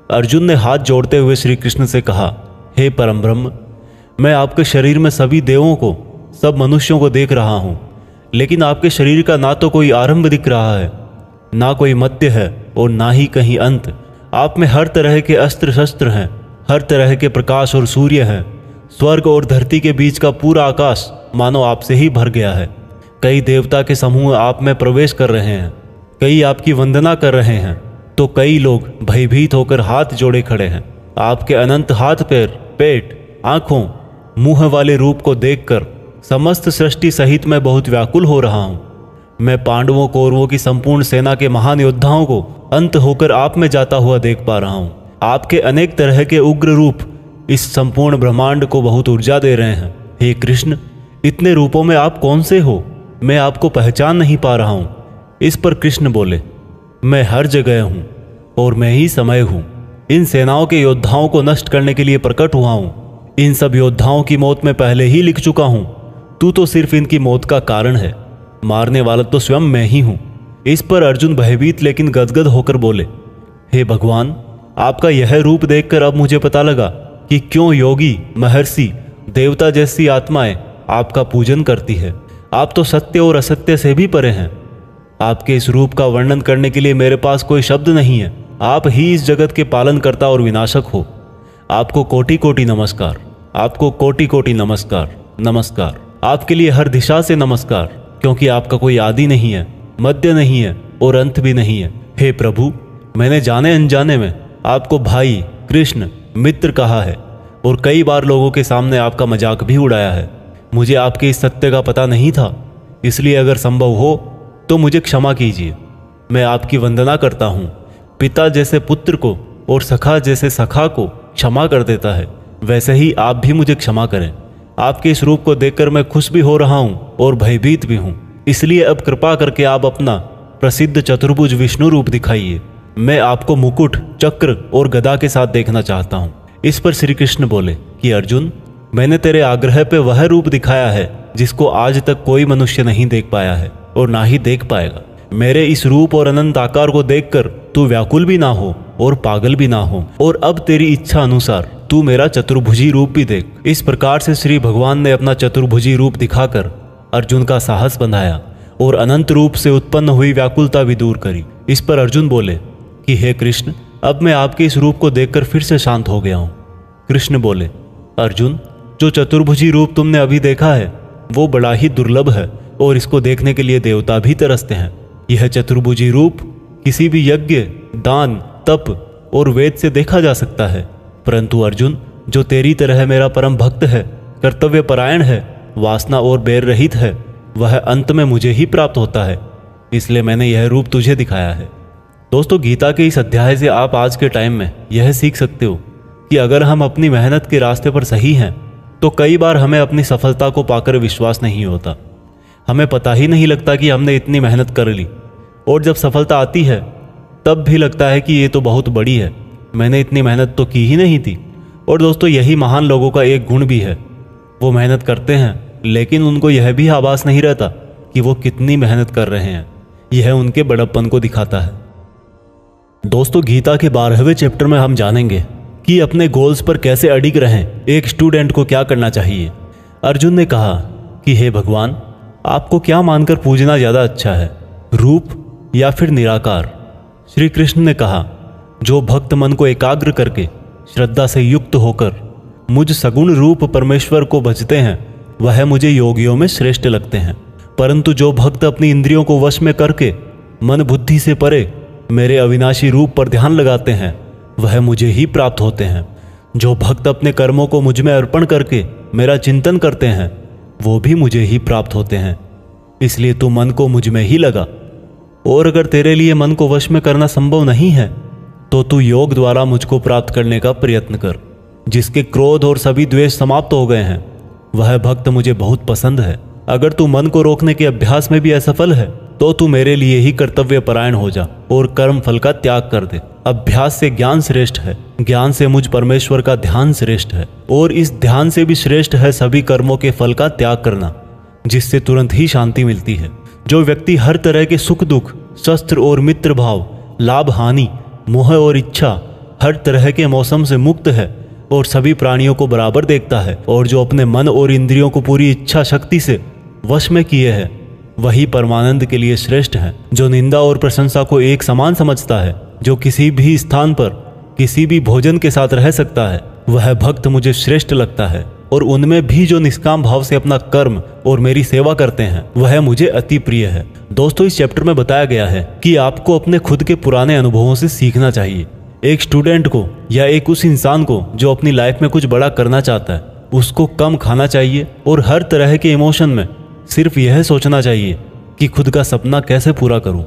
B: अर्जुन ने हाथ जोड़ते हुए श्री कृष्ण से कहा, हे परम ब्रह्म, मैं आपके शरीर में सभी देवों को, सब मनुष्यों को देख रहा हूँ, लेकिन आपके शरीर का ना तो कोई आरंभ दिख रहा है, ना कोई मध्य है और ना ही कहीं अंत। आप में हर तरह के अस्त्र शस्त्र हैं, हर तरह के प्रकाश और सूर्य हैं। स्वर्ग और धरती के बीच का पूरा आकाश मानो आपसे ही भर गया है। कई देवता के समूह आप में प्रवेश कर रहे हैं, कई आपकी वंदना कर रहे हैं, तो कई लोग भयभीत होकर हाथ जोड़े खड़े हैं। आपके अनंत हाथ पैर, पेट, आंखों, मुंह वाले रूप को देखकर समस्त सृष्टि सहित मैं बहुत व्याकुल हो रहा हूँ। मैं पांडवों कौरवों की संपूर्ण सेना के महान योद्धाओं को अंत होकर आप में जाता हुआ देख पा रहा हूँ। आपके अनेक तरह के उग्र रूप इस संपूर्ण ब्रह्मांड को बहुत ऊर्जा दे रहे हैं। हे कृष्ण, इतने रूपों में आप कौन से हो? मैं आपको पहचान नहीं पा रहा हूँ। इस पर कृष्ण बोले, मैं हर जगह हूँ और मैं ही समय हूँ। इन सेनाओं के योद्धाओं को नष्ट करने के लिए प्रकट हुआ हूँ। इन सब योद्धाओं की मौत मैं पहले ही लिख चुका हूँ। तू तो सिर्फ इनकी मौत का कारण है, मारने वाला तो स्वयं मैं ही हूँ। इस पर अर्जुन भयभीत लेकिन गदगद होकर बोले, हे भगवान, आपका यह रूप देखकर अब मुझे पता लगा कि क्यों योगी, महर्षि, देवता जैसी आत्माएं आपका पूजन करती है। आप तो सत्य और असत्य से भी परे हैं। आपके इस रूप का वर्णन करने के लिए मेरे पास कोई शब्द नहीं है। आप ही इस जगत के पालनकर्ता और विनाशक हो। आपको कोटि कोटि नमस्कार, आपको कोटि कोटि नमस्कार, नमस्कार। आपके लिए हर दिशा से नमस्कार, क्योंकि आपका कोई आदि नहीं है, मध्य नहीं है और अंत भी नहीं है। हे प्रभु, मैंने जाने अनजाने में आपको भाई, कृष्ण, मित्र कहा है और कई बार लोगों के सामने आपका मजाक भी उड़ाया है। मुझे आपके इस सत्य का पता नहीं था, इसलिए अगर संभव हो तो मुझे क्षमा कीजिए। मैं आपकी वंदना करता हूँ। पिता जैसे पुत्र को और सखा जैसे सखा को क्षमा कर देता है, वैसे ही आप भी मुझे क्षमा करें। आपके इस रूप को देखकर मैं खुश भी हो रहा हूँ और भयभीत भी हूँ, इसलिए अब कृपा करके आप अपना प्रसिद्ध चतुर्भुज विष्णु रूप दिखाइए। मैं आपको मुकुट, चक्र और गदा के साथ देखना चाहता हूँ। इस पर श्री कृष्ण बोले कि अर्जुन, मैंने तेरे आग्रह पे वह रूप दिखाया है जिसको आज तक कोई मनुष्य नहीं देख पाया है और ना ही देख पाएगा। मेरे इस रूप और अनंत आकार को देखकर तू व्याकुल भी ना हो और पागल भी ना हो, और अब तेरी इच्छा अनुसार तू मेरा चतुर्भुजी रूप भी देख। इस प्रकार से श्री भगवान ने अपना चतुर्भुजी रूप दिखाकर अर्जुन का साहस बंधाया और अनंत रूप से उत्पन्न हुई व्याकुलता भी दूर करी। इस पर अर्जुन बोले कि हे कृष्ण, अब मैं आपके इस रूप को देखकर फिर से शांत हो गया हूँ। कृष्ण बोले, अर्जुन, जो चतुर्भुजी रूप तुमने अभी देखा है वो बड़ा ही दुर्लभ है और इसको देखने के लिए देवता भी तरसते हैं। यह चतुर्भुजी रूप किसी भी यज्ञ, दान, तप और वेद से देखा जा सकता है, परंतु अर्जुन, जो तेरी तरह मेरा परम भक्त है, कर्तव्य परायण है, वासना और बैर रहित है, वह अंत में मुझे ही प्राप्त होता है। इसलिए मैंने यह रूप तुझे दिखाया है। दोस्तों, गीता के इस अध्याय से आप आज के टाइम में यह सीख सकते हो कि अगर हम अपनी मेहनत के रास्ते पर सही हैं तो कई बार हमें अपनी सफलता को पाकर विश्वास नहीं होता। हमें पता ही नहीं लगता कि हमने इतनी मेहनत कर ली, और जब सफलता आती है तब भी लगता है कि ये तो बहुत बड़ी है, मैंने इतनी मेहनत तो की ही नहीं थी। और दोस्तों, यही महान लोगों का एक गुण भी है। वो मेहनत करते हैं लेकिन उनको यह भी आभास नहीं रहता कि वो कितनी मेहनत कर रहे हैं। यह उनके बड़प्पन को दिखाता है। दोस्तों, गीता के बारहवें चैप्टर में हम जानेंगे कि अपने गोल्स पर कैसे अडिग रहें, एक स्टूडेंट को क्या करना चाहिए। अर्जुन ने कहा कि हे भगवान, आपको क्या मानकर पूजना ज़्यादा अच्छा है, रूप या फिर निराकार? श्री कृष्ण ने कहा, जो भक्त मन को एकाग्र करके श्रद्धा से युक्त होकर मुझ सगुण रूप परमेश्वर को भजते हैं वह मुझे योगियों में श्रेष्ठ लगते हैं, परंतु जो भक्त अपनी इंद्रियों को वश में करके मन बुद्धि से परे मेरे अविनाशी रूप पर ध्यान लगाते हैं वह मुझे ही प्राप्त होते हैं। जो भक्त अपने कर्मों को मुझ में अर्पण करके मेरा चिंतन करते हैं वो भी मुझे ही प्राप्त होते हैं। इसलिए तू मन को मुझ में ही लगा, और अगर तेरे लिए मन को वश में करना संभव नहीं है तो तू योग द्वारा मुझको प्राप्त करने का प्रयत्न कर। जिसके क्रोध और सभी द्वेष समाप्त हो गए हैं वह भक्त मुझे बहुत पसंद है। अगर तू मन को रोकने के अभ्यास में भी असफल है तो तू मेरे लिए ही कर्तव्य परायण हो जा और कर्म फल का त्याग कर दे। अभ्यास से ज्ञान श्रेष्ठ है, ज्ञान से मुझ परमेश्वर का ध्यान श्रेष्ठ है, और इस ध्यान से भी श्रेष्ठ है सभी कर्मों के फल का त्याग करना, जिससे तुरंत ही शांति मिलती है। जो व्यक्ति हर तरह के सुख दुख, शस्त्र और मित्र भाव, लाभ हानि, मोह और इच्छा, हर तरह के मौसम से मुक्त है और सभी प्राणियों को बराबर देखता है, और जो अपने मन और इंद्रियों को पूरी इच्छा शक्ति से वश में किए है वही परमानंद के लिए श्रेष्ठ है। जो निंदा और प्रशंसा को एक समान समझता है, जो किसी भी स्थान पर किसी भी भोजन के साथ रह सकता है, वह भक्त मुझे श्रेष्ठ लगता है। और उनमें भी जो निष्काम भाव से अपना कर्म और मेरी सेवा करते हैं वह मुझे अति प्रिय है। दोस्तों, इस चैप्टर में बताया गया है कि आपको अपने खुद के पुराने अनुभवों से सीखना चाहिए। एक स्टूडेंट को या एक उस इंसान को जो अपनी लाइफ में कुछ बड़ा करना चाहता है, उसको कम खाना चाहिए और हर तरह के इमोशन में सिर्फ यह सोचना चाहिए कि खुद का सपना कैसे पूरा करूं।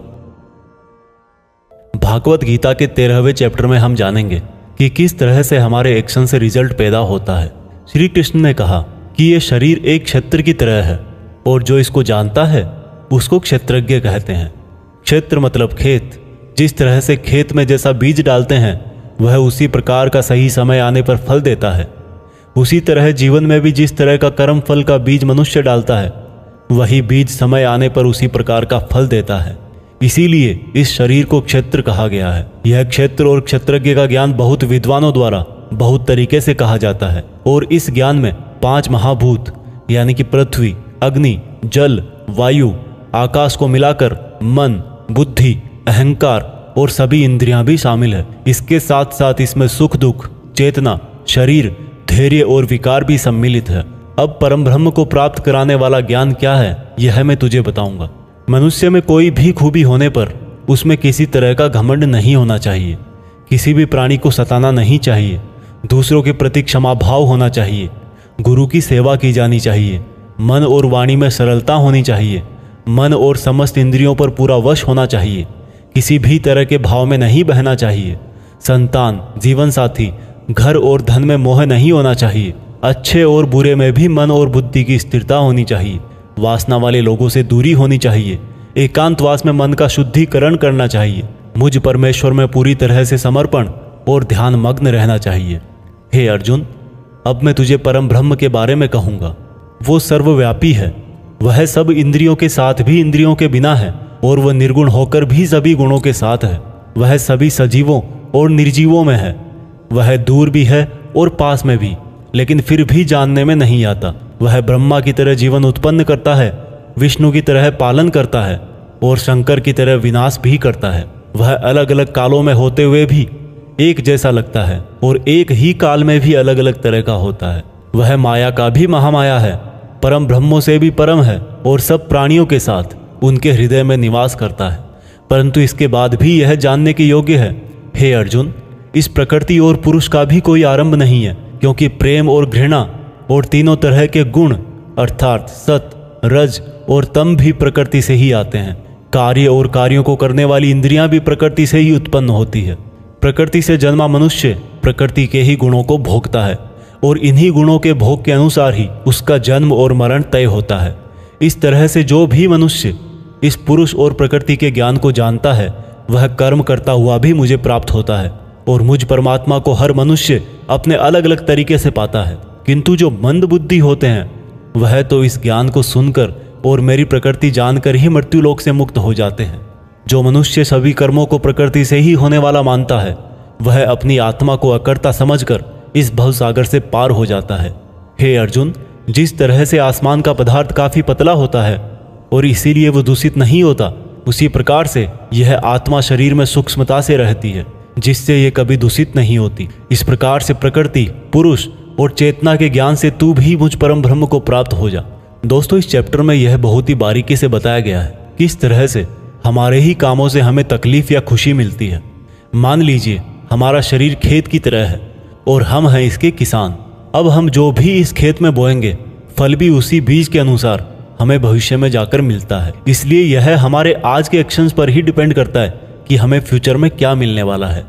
B: भागवत गीता के तेरहवें चैप्टर में हम जानेंगे कि किस तरह से हमारे एक्शन से रिजल्ट पैदा होता है। श्री कृष्ण ने कहा कि यह शरीर एक क्षेत्र की तरह है और जो इसको जानता है उसको क्षेत्रज्ञ कहते हैं। क्षेत्र मतलब खेत। जिस तरह से खेत में जैसा बीज डालते हैं वह उसी प्रकार का सही समय आने पर फल देता है, उसी तरह जीवन में भी जिस तरह का कर्म फल का बीज मनुष्य डालता है वही बीज समय आने पर उसी प्रकार का फल देता है। इसीलिए इस शरीर को क्षेत्र कहा गया है। यह क्षेत्र और क्षेत्रज्ञ का ज्ञान बहुत विद्वानों द्वारा बहुत तरीके से कहा जाता है और इस ज्ञान में पांच महाभूत यानी कि पृथ्वी, अग्नि, जल, वायु, आकाश को मिलाकर मन, बुद्धि, अहंकार और सभी इंद्रियां भी शामिल है। इसके साथ साथ इसमें सुख दुख, चेतना, शरीर, धैर्य और विकार भी सम्मिलित है। अब परम ब्रह्म को प्राप्त कराने वाला ज्ञान क्या है यह मैं तुझे बताऊंगा। मनुष्य में कोई भी खूबी होने पर उसमें किसी तरह का घमंड नहीं होना चाहिए, किसी भी प्राणी को सताना नहीं चाहिए, दूसरों के प्रति क्षमा भाव होना चाहिए, गुरु की सेवा की जानी चाहिए, मन और वाणी में सरलता होनी चाहिए, मन और समस्त इंद्रियों पर पूरा वश होना चाहिए, किसी भी तरह के भाव में नहीं बहना चाहिए, संतान, जीवन साथी, घर और धन में मोह नहीं होना चाहिए, अच्छे और बुरे में भी मन और बुद्धि की स्थिरता होनी चाहिए, वासना वाले लोगों से दूरी होनी चाहिए, एकांतवास में मन का शुद्धिकरण करना चाहिए, मुझ परमेश्वर में पूरी तरह से समर्पण और ध्यान मग्न रहना चाहिए। हे अर्जुन, अब मैं तुझे परम ब्रह्म के बारे में कहूँगा। वो सर्वव्यापी है, वह सब इंद्रियों के साथ भी इंद्रियों के बिना है और वह निर्गुण होकर भी सभी गुणों के साथ है। वह सभी सजीवों और निर्जीवों में है, वह दूर भी है और पास में भी, लेकिन फिर भी जानने में नहीं आता। वह ब्रह्मा की तरह जीवन उत्पन्न करता है, विष्णु की तरह पालन करता है और शंकर की तरह विनाश भी करता है। वह अलग अलग कालों में होते हुए भी एक जैसा लगता है और एक ही काल में भी अलग अलग तरह का होता है। वह माया का भी महामाया है, परम ब्रह्मों से भी परम है और सब प्राणियों के साथ उनके हृदय में निवास करता है। परंतु इसके बाद भी यह जानने के योग्य है, हे अर्जुन, इस प्रकृति और पुरुष का भी कोई आरंभ नहीं है, क्योंकि प्रेम और घृणा और तीनों तरह के गुण अर्थात सत, रज और तम भी प्रकृति से ही आते हैं। कार्य और कार्यों को करने वाली इंद्रियां भी प्रकृति से ही उत्पन्न होती है। प्रकृति से जन्मा मनुष्य प्रकृति के ही गुणों को भोगता है और इन्हीं गुणों के भोग के अनुसार ही उसका जन्म और मरण तय होता है। इस तरह से जो भी मनुष्य इस पुरुष और प्रकृति के ज्ञान को जानता है वह कर्म करता हुआ भी मुझे प्राप्त होता है और मुझ परमात्मा को हर मनुष्य अपने अलग अलग तरीके से पाता है। किंतु जो मंद बुद्धि होते हैं वह तो इस ज्ञान को सुनकर और मेरी प्रकृति जानकर ही मृत्युलोक से मुक्त हो जाते हैं। जो मनुष्य सभी कर्मों को प्रकृति से ही होने वाला मानता है वह अपनी आत्मा को अकर्ता समझकर इस भवसागर से पार हो जाता है। हे अर्जुन, जिस तरह से आसमान का पदार्थ काफी पतला होता है और इसीलिए वो दूषित नहीं होता, उसी प्रकार से यह आत्मा शरीर में सूक्ष्मता से रहती है जिससे ये कभी दूषित नहीं होती। इस प्रकार से प्रकृति, पुरुष और चेतना के ज्ञान से तू भी मुझ परम ब्रह्म को प्राप्त हो जा। दोस्तों, इस चैप्टर में यह बहुत ही बारीकी से बताया गया है कि किस तरह से हमारे ही कामों से हमें तकलीफ या खुशी मिलती है। मान लीजिए हमारा शरीर खेत की तरह है और हम हैं इसके किसान। अब हम जो भी इस खेत में बोएंगे फल भी उसी बीज के अनुसार हमें भविष्य में जाकर मिलता है। इसलिए यह हमारे आज के एक्शंस पर ही डिपेंड करता है कि हमें फ्यूचर में क्या मिलने वाला है।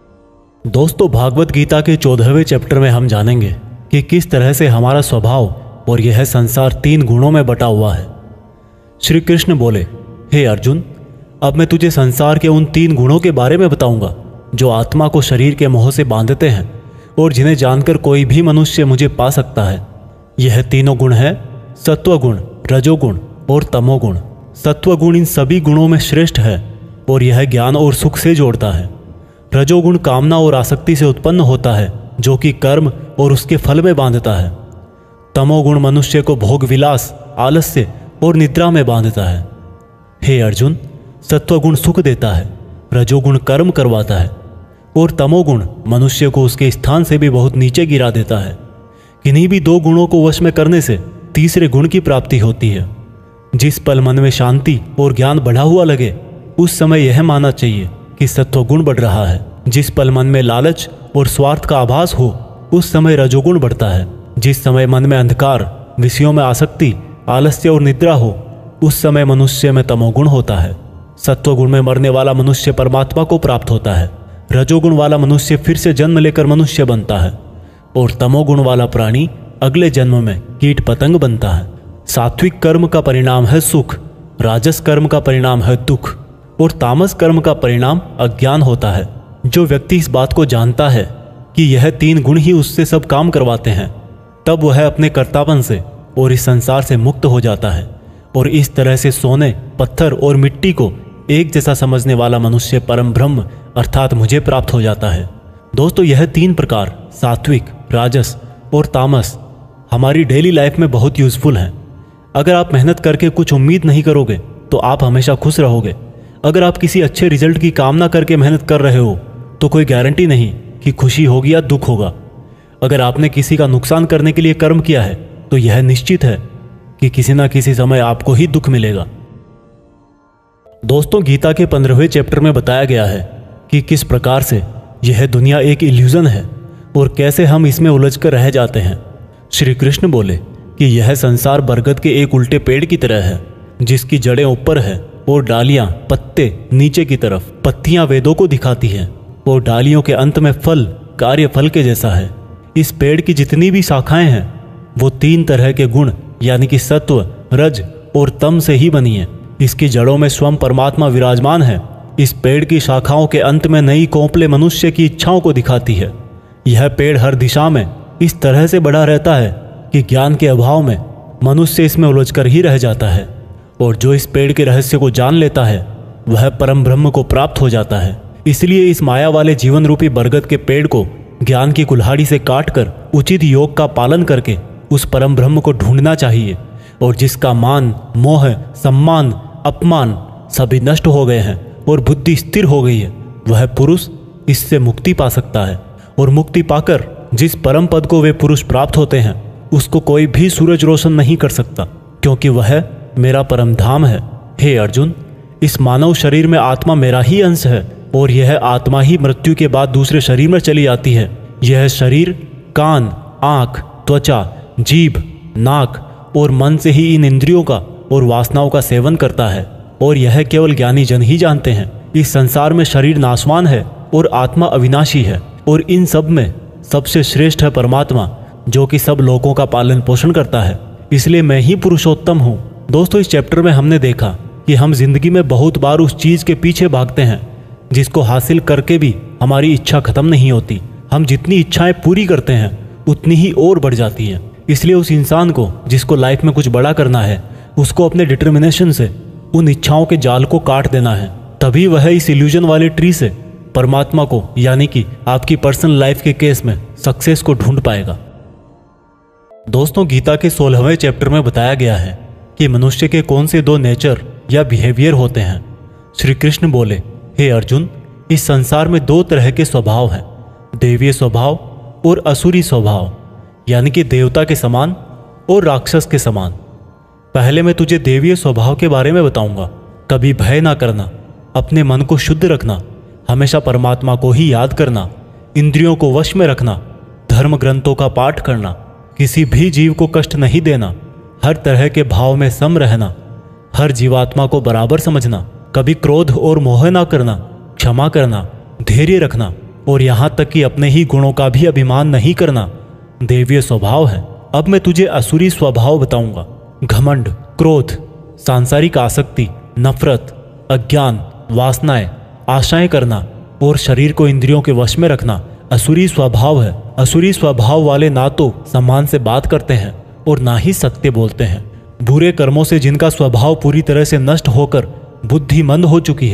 B: दोस्तों, भागवत गीता के चौदहवें चैप्टर में हम जानेंगे कि किस तरह से हमारा स्वभाव और यह संसार तीन गुणों में बटा हुआ है। श्री कृष्ण बोले, हे अर्जुन, अब मैं तुझे संसार के उन तीन गुणों के बारे में बताऊंगा जो आत्मा को शरीर के मोह से बांधते हैं और जिन्हें जानकर कोई भी मनुष्य मुझे पा सकता है। यह तीनों गुण है सत्वगुण, रजोगुण और तमोगुण। सत्वगुण इन सभी गुणों में श्रेष्ठ है और यह ज्ञान और सुख से जोड़ता है। रजोगुण कामना और आसक्ति से उत्पन्न होता है, जो कि कर्म और उसके फल में बांधता है। तमोगुण मनुष्य को भोग विलास, आलस्य और निद्रा में बांधता है। हे अर्जुन, सत्वगुण सुख देता है, रजोगुण कर्म करवाता है और तमोगुण मनुष्य को उसके स्थान से भी बहुत नीचे गिरा देता है। किन्हीं भी दो गुणों को वश में करने से तीसरे गुण की प्राप्ति होती है। जिस पल मन में शांति और ज्ञान बढ़ा हुआ लगे, उस समय यह मानना चाहिए कि सत्वगुण बढ़ रहा है। जिस पल मन में लालच और स्वार्थ का आभास हो, उस समय रजोगुण बढ़ता है। जिस समय मन में अंधकार, विषयों में आसक्ति, आलस्य और निद्रा हो, उस समय मनुष्य में तमोगुण होता है। सत्वगुण में मरने वाला मनुष्य परमात्मा को प्राप्त होता है। रजोगुण वाला मनुष्य फिर से जन्म लेकर मनुष्य बनता है और तमोगुण वाला प्राणी अगले जन्म में कीट पतंग बनता है। सात्विक कर्म का परिणाम है सुख, राजस कर्म का परिणाम है दुख और तामस कर्म का परिणाम अज्ञान होता है। जो व्यक्ति इस बात को जानता है कि यह तीन गुण ही उससे सब काम करवाते हैं, तब वह अपने कर्तापन से और इस संसार से मुक्त हो जाता है और इस तरह से सोने, पत्थर और मिट्टी को एक जैसा समझने वाला मनुष्य परम ब्रह्म अर्थात मुझे प्राप्त हो जाता है। दोस्तों, यह तीन प्रकार सात्विक, राजस और तामस हमारी डेली लाइफ में बहुत यूजफुल हैं। अगर आप मेहनत करके कुछ उम्मीद नहीं करोगे तो आप हमेशा खुश रहोगे। अगर आप किसी अच्छे रिजल्ट की कामना करके मेहनत कर रहे हो तो कोई गारंटी नहीं कि खुशी होगी या दुख होगा। अगर आपने किसी का नुकसान करने के लिए कर्म किया है तो यह निश्चित है कि किसी ना किसी समय आपको ही दुख मिलेगा। दोस्तों, गीता के पंद्रहवें चैप्टर में बताया गया है कि किस प्रकार से यह दुनिया एक इल्यूजन है और कैसे हम इसमें उलझ कर रह जाते हैं। श्री कृष्ण बोले कि यह संसार बरगद के एक उल्टे पेड़ की तरह है, जिसकी जड़ें ऊपर है और डालियां, पत्ते नीचे की तरफ। पत्तियां वेदों को दिखाती हैं और डालियों के अंत में फल कार्य फल के जैसा है। इस पेड़ की जितनी भी शाखाएं हैं वो तीन तरह के गुण यानी कि सत्व, रज और तम से ही बनी है। इसकी जड़ों में स्वयं परमात्मा विराजमान है। इस पेड़ की शाखाओं के अंत में नई कोंपले मनुष्य की इच्छाओं को दिखाती है। यह पेड़ हर दिशा में इस तरह से बढ़ा रहता है कि ज्ञान के अभाव में मनुष्य इसमें उलझकर ही रह जाता है और जो इस पेड़ के रहस्य को जान लेता है वह परम ब्रह्म को प्राप्त हो जाता है। इसलिए इस माया वाले जीवन रूपी बरगद के पेड़ को ज्ञान की कुल्हाड़ी से काटकर उचित योग का पालन करके उस परम ब्रह्म को ढूंढना चाहिए और जिसका मान, मोह, सम्मान, अपमान सभी नष्ट हो गए हैं और बुद्धि स्थिर हो गई है, वह पुरुष इससे मुक्ति पा सकता है। और मुक्ति पाकर जिस परम पद को वे पुरुष प्राप्त होते हैं उसको कोई भी सूरज रोशन नहीं कर सकता, क्योंकि वह मेरा परम धाम है। हे अर्जुन, इस मानव शरीर में आत्मा मेरा ही अंश है और यह आत्मा ही मृत्यु के बाद दूसरे शरीर में चली जाती है। यह शरीर कान, आँख, त्वचा, जीभ, नाक और मन से ही इन इंद्रियों का और वासनाओं का सेवन करता है और यह केवल ज्ञानी जन ही जानते हैं। इस संसार में शरीर नाशवान है और आत्मा अविनाशी है और इन सब में सबसे श्रेष्ठ है परमात्मा, जो कि सब लोगों का पालन पोषण करता है। इसलिए मैं ही पुरुषोत्तम हूँ। दोस्तों, इस चैप्टर में हमने देखा कि हम जिंदगी में बहुत बार उस चीज के पीछे भागते हैं जिसको हासिल करके भी हमारी इच्छा खत्म नहीं होती। हम जितनी इच्छाएं पूरी करते हैं उतनी ही और बढ़ जाती हैं। इसलिए उस इंसान को जिसको लाइफ में कुछ बड़ा करना है, उसको अपने डिटर्मिनेशन से उन इच्छाओं के जाल को काट देना है। तभी वह इस इल्यूजन वाले ट्री से परमात्मा को यानी कि आपकी पर्सनल लाइफ के केस में सक्सेस को ढूंढ पाएगा। दोस्तों, गीता के सोलहवें चैप्टर में बताया गया है कि मनुष्य के कौन से दो नेचर या बिहेवियर होते हैं। श्री कृष्ण बोले, हे अर्जुन, इस संसार में दो तरह के स्वभाव हैं, देवीय स्वभाव और असुरी स्वभाव, यानी कि देवता के समान और राक्षस के समान। पहले मैं तुझे देवीय स्वभाव के बारे में बताऊंगा। कभी भय ना करना, अपने मन को शुद्ध रखना, हमेशा परमात्मा को ही याद करना, इंद्रियों को वश में रखना, धर्म ग्रंथों का पाठ करना, किसी भी जीव को कष्ट नहीं देना, हर तरह के भाव में सम रहना, हर जीवात्मा को बराबर समझना, कभी क्रोध और मोह ना करना, क्षमा करना, धैर्य रखना और यहाँ तक कि अपने ही गुणों का भी अभिमान नहीं करना देवीय स्वभाव है। अब मैं तुझे असुरी स्वभाव बताऊंगा। घमंड, क्रोध, सांसारिक आसक्ति, नफरत, अज्ञान, वासनाएं, आशाएं करना और शरीर को इंद्रियों के वश में रखना असुरी स्वभाव है। असुरी स्वभाव वाले ना तो सम्मान से बात करते हैं और ना ही सत्य बोलते हैं। बुरे कर्मों से जिनका स्वभाव पूरी तरह से नष्ट होकर बुद्धि मंद हो चुकी है,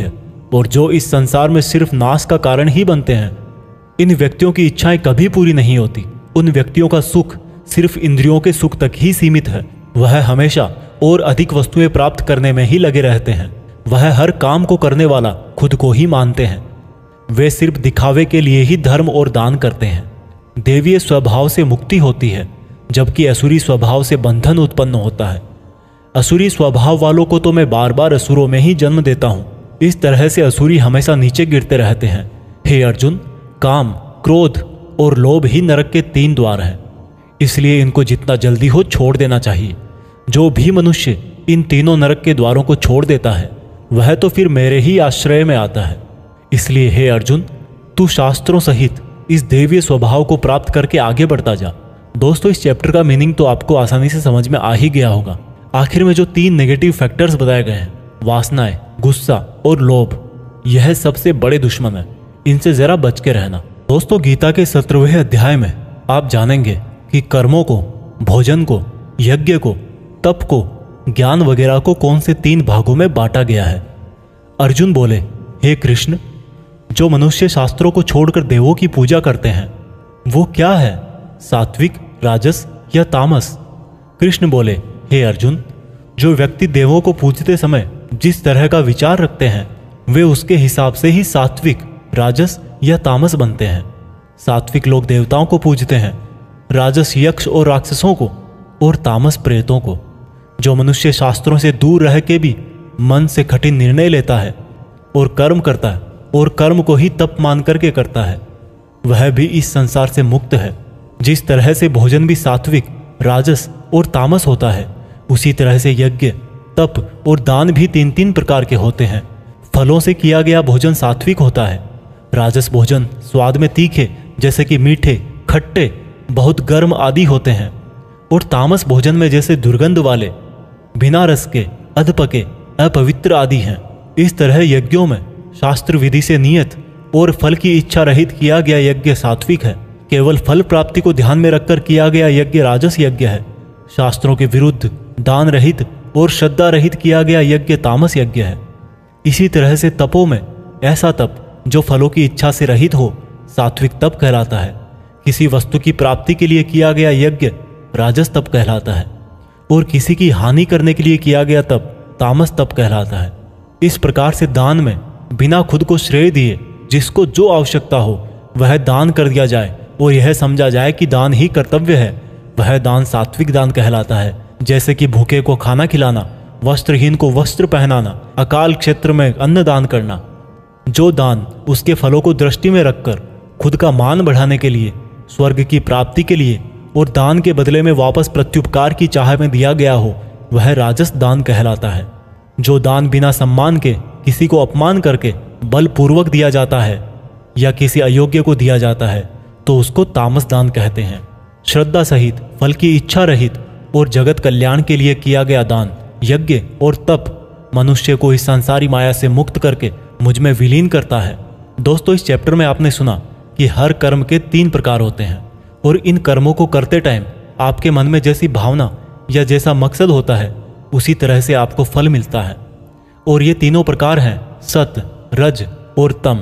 B: और जो इस संसार में सिर्फ नाश का कारण ही बनते हैं। इन व्यक्तियों की इच्छाएं कभी पूरी नहीं होती। उन व्यक्तियों का सुख सिर्फ इंद्रियों के सुख तक ही सीमित है। वह हमेशा और अधिक वस्तुएं प्राप्त करने में ही लगे रहते हैं। वह हर काम को करने वाला खुद को ही मानते हैं। वे सिर्फ दिखावे के लिए ही धर्म और दान करते हैं। देवीय स्वभाव से मुक्ति होती है, जबकि असुरी स्वभाव से बंधन उत्पन्न होता है। असुरी स्वभाव वालों को तो मैं बार बार असुरों में ही जन्म देता हूँ। इस तरह से असुरी हमेशा नीचे गिरते रहते हैं। हे अर्जुन, काम, क्रोध और लोभ ही नरक के तीन द्वार हैं। इसलिए इनको जितना जल्दी हो छोड़ देना चाहिए। जो भी मनुष्य इन तीनों नरक के द्वारों को छोड़ देता है वह तो फिर मेरे ही आश्रय में आता है। इसलिए हे अर्जुन, तू शास्त्रों सहित इस दैवीय स्वभाव को प्राप्त करके आगे बढ़ता जा। दोस्तों, इस चैप्टर का मीनिंग तो आपको आसानी से समझ में आ ही गया होगा। आखिर में जो तीन नेगेटिव फैक्टर्स बताए गए हैं, वासनाएं, गुस्सा और लोभ, यह सबसे बड़े दुश्मन है। इनसे जरा बच के रहना। दोस्तों, गीता के सत्रहवें अध्याय में आप जानेंगे कि कर्मों को, भोजन को, यज्ञ को, तप को, ज्ञान वगैरह को कौन से तीन भागों में बांटा गया है। अर्जुन बोले, हे कृष्ण, जो मनुष्य शास्त्रों को छोड़कर देवों की पूजा करते हैं वो क्या है, सात्विक, राजस या तामस? कृष्ण बोले, हे अर्जुन, जो व्यक्ति देवों को पूजते समय जिस तरह का विचार रखते हैं वे उसके हिसाब से ही सात्विक, राजस या तामस बनते हैं। सात्विक लोग देवताओं को पूजते हैं, राजस यक्ष और राक्षसों को, और तामस प्रेतों को। जो मनुष्य शास्त्रों से दूर रह के भी मन से कठिन निर्णय लेता है और कर्म करता है और कर्म को ही तप मान करके करता है, वह भी इस संसार से मुक्त है। जिस तरह से भोजन भी सात्विक, राजस और तामस होता है, उसी तरह से यज्ञ, तप और दान भी तीन तीन प्रकार के होते हैं। फलों से किया गया भोजन सात्विक होता है। राजस भोजन स्वाद में तीखे जैसे कि मीठे, खट्टे, बहुत गर्म आदि होते हैं। और तामस भोजन में जैसे दुर्गंध वाले, बिना रस के, अधपके, अपवित्र आदि हैं। इस तरह यज्ञों में शास्त्र विधि से नियत और फल की इच्छा रहित किया गया यज्ञ सात्विक है। केवल फल प्राप्ति को ध्यान में रखकर किया गया यज्ञ राजस यज्ञ है। शास्त्रों के विरुद्ध, दान रहित और श्रद्धा रहित किया गया यज्ञ तामस यज्ञ है। इसी तरह से तपों में ऐसा तप जो फलों की इच्छा से रहित हो सात्विक तप कहलाता है। किसी वस्तु की प्राप्ति के लिए किया गया यज्ञ राजस तप कहलाता है, और किसी की हानि करने के लिए किया गया तप तामस तप कहलाता है। इस प्रकार से दान में बिना खुद को श्रेय दिए जिसको जो आवश्यकता हो वह दान कर दिया जाए और यह समझा जाए कि दान ही कर्तव्य है, वह दान सात्विक दान कहलाता है। जैसे कि भूखे को खाना खिलाना, वस्त्रहीन को वस्त्र पहनाना, अकाल क्षेत्र में अन्न दान करना। जो दान उसके फलों को दृष्टि में रखकर खुद का मान बढ़ाने के लिए, स्वर्ग की प्राप्ति के लिए और दान के बदले में वापस प्रत्युपकार की चाह में दिया गया हो, वह राजस दान कहलाता है। जो दान बिना सम्मान के किसी को अपमान करके बलपूर्वक दिया जाता है या किसी अयोग्य को दिया जाता है तो उसको तामस दान कहते हैं। श्रद्धा सहित, फल की इच्छा रहित और जगत कल्याण के लिए किया गया दान, यज्ञ और तप मनुष्य को इस संसारी माया से मुक्त करके मुझ में विलीन करता है। दोस्तों, इस चैप्टर में आपने सुना कि हर कर्म के तीन प्रकार होते हैं और इन कर्मों को करते टाइम आपके मन में जैसी भावना या जैसा मकसद होता है उसी तरह से आपको फल मिलता है। और ये तीनों प्रकार हैं सत, रज और तम।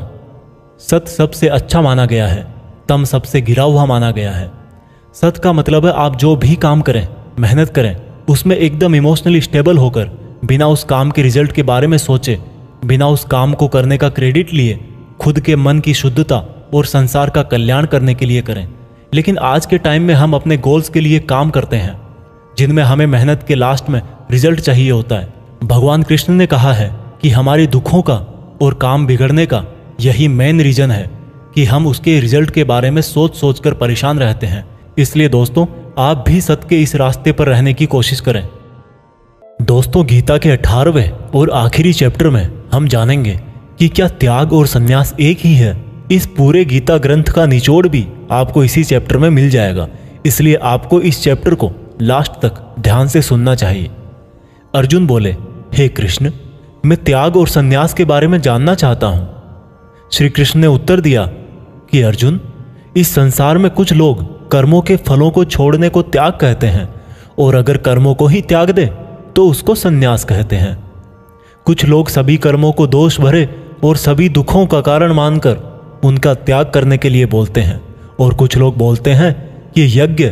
B: सत सबसे अच्छा माना गया है, तम सबसे गिरा हुआ माना गया है। सत का मतलब है आप जो भी काम करें, मेहनत करें, उसमें एकदम इमोशनली स्टेबल होकर, बिना उस काम के रिजल्ट के बारे में सोचे, बिना उस काम को करने का क्रेडिट लिए, खुद के मन की शुद्धता और संसार का कल्याण करने के लिए करें। लेकिन आज के टाइम में हम अपने गोल्स के लिए काम करते हैं जिनमें हमें मेहनत के लास्ट में रिजल्ट चाहिए होता है। भगवान कृष्ण ने कहा है कि हमारे दुखों का और काम बिगड़ने का यही मेन रीजन है कि हम उसके रिजल्ट के बारे में सोच सोच कर परेशान रहते हैं। इसलिए दोस्तों, आप भी सत्य के इस रास्ते पर रहने की कोशिश करें। दोस्तों, गीता के अठारहवें और आखिरी चैप्टर में हम जानेंगे कि क्या त्याग और संन्यास एक ही है। इस पूरे गीता ग्रंथ का निचोड़ भी आपको इसी चैप्टर में मिल जाएगा, इसलिए आपको इस चैप्टर को लास्ट तक ध्यान से सुनना चाहिए। अर्जुन बोले, हे कृष्ण, मैं त्याग और संन्यास के बारे में जानना चाहता हूं। श्री कृष्ण ने उत्तर दिया कि अर्जुन, इस संसार में कुछ लोग कर्मों के फलों को छोड़ने को त्याग कहते हैं और अगर कर्मों को ही त्याग दे तो उसको संन्यास कहते हैं। कुछ लोग सभी कर्मों को दोष भरे और सभी दुखों का कारण मानकर उनका त्याग करने के लिए बोलते हैं। और कुछ लोग बोलते हैं कि यज्ञ,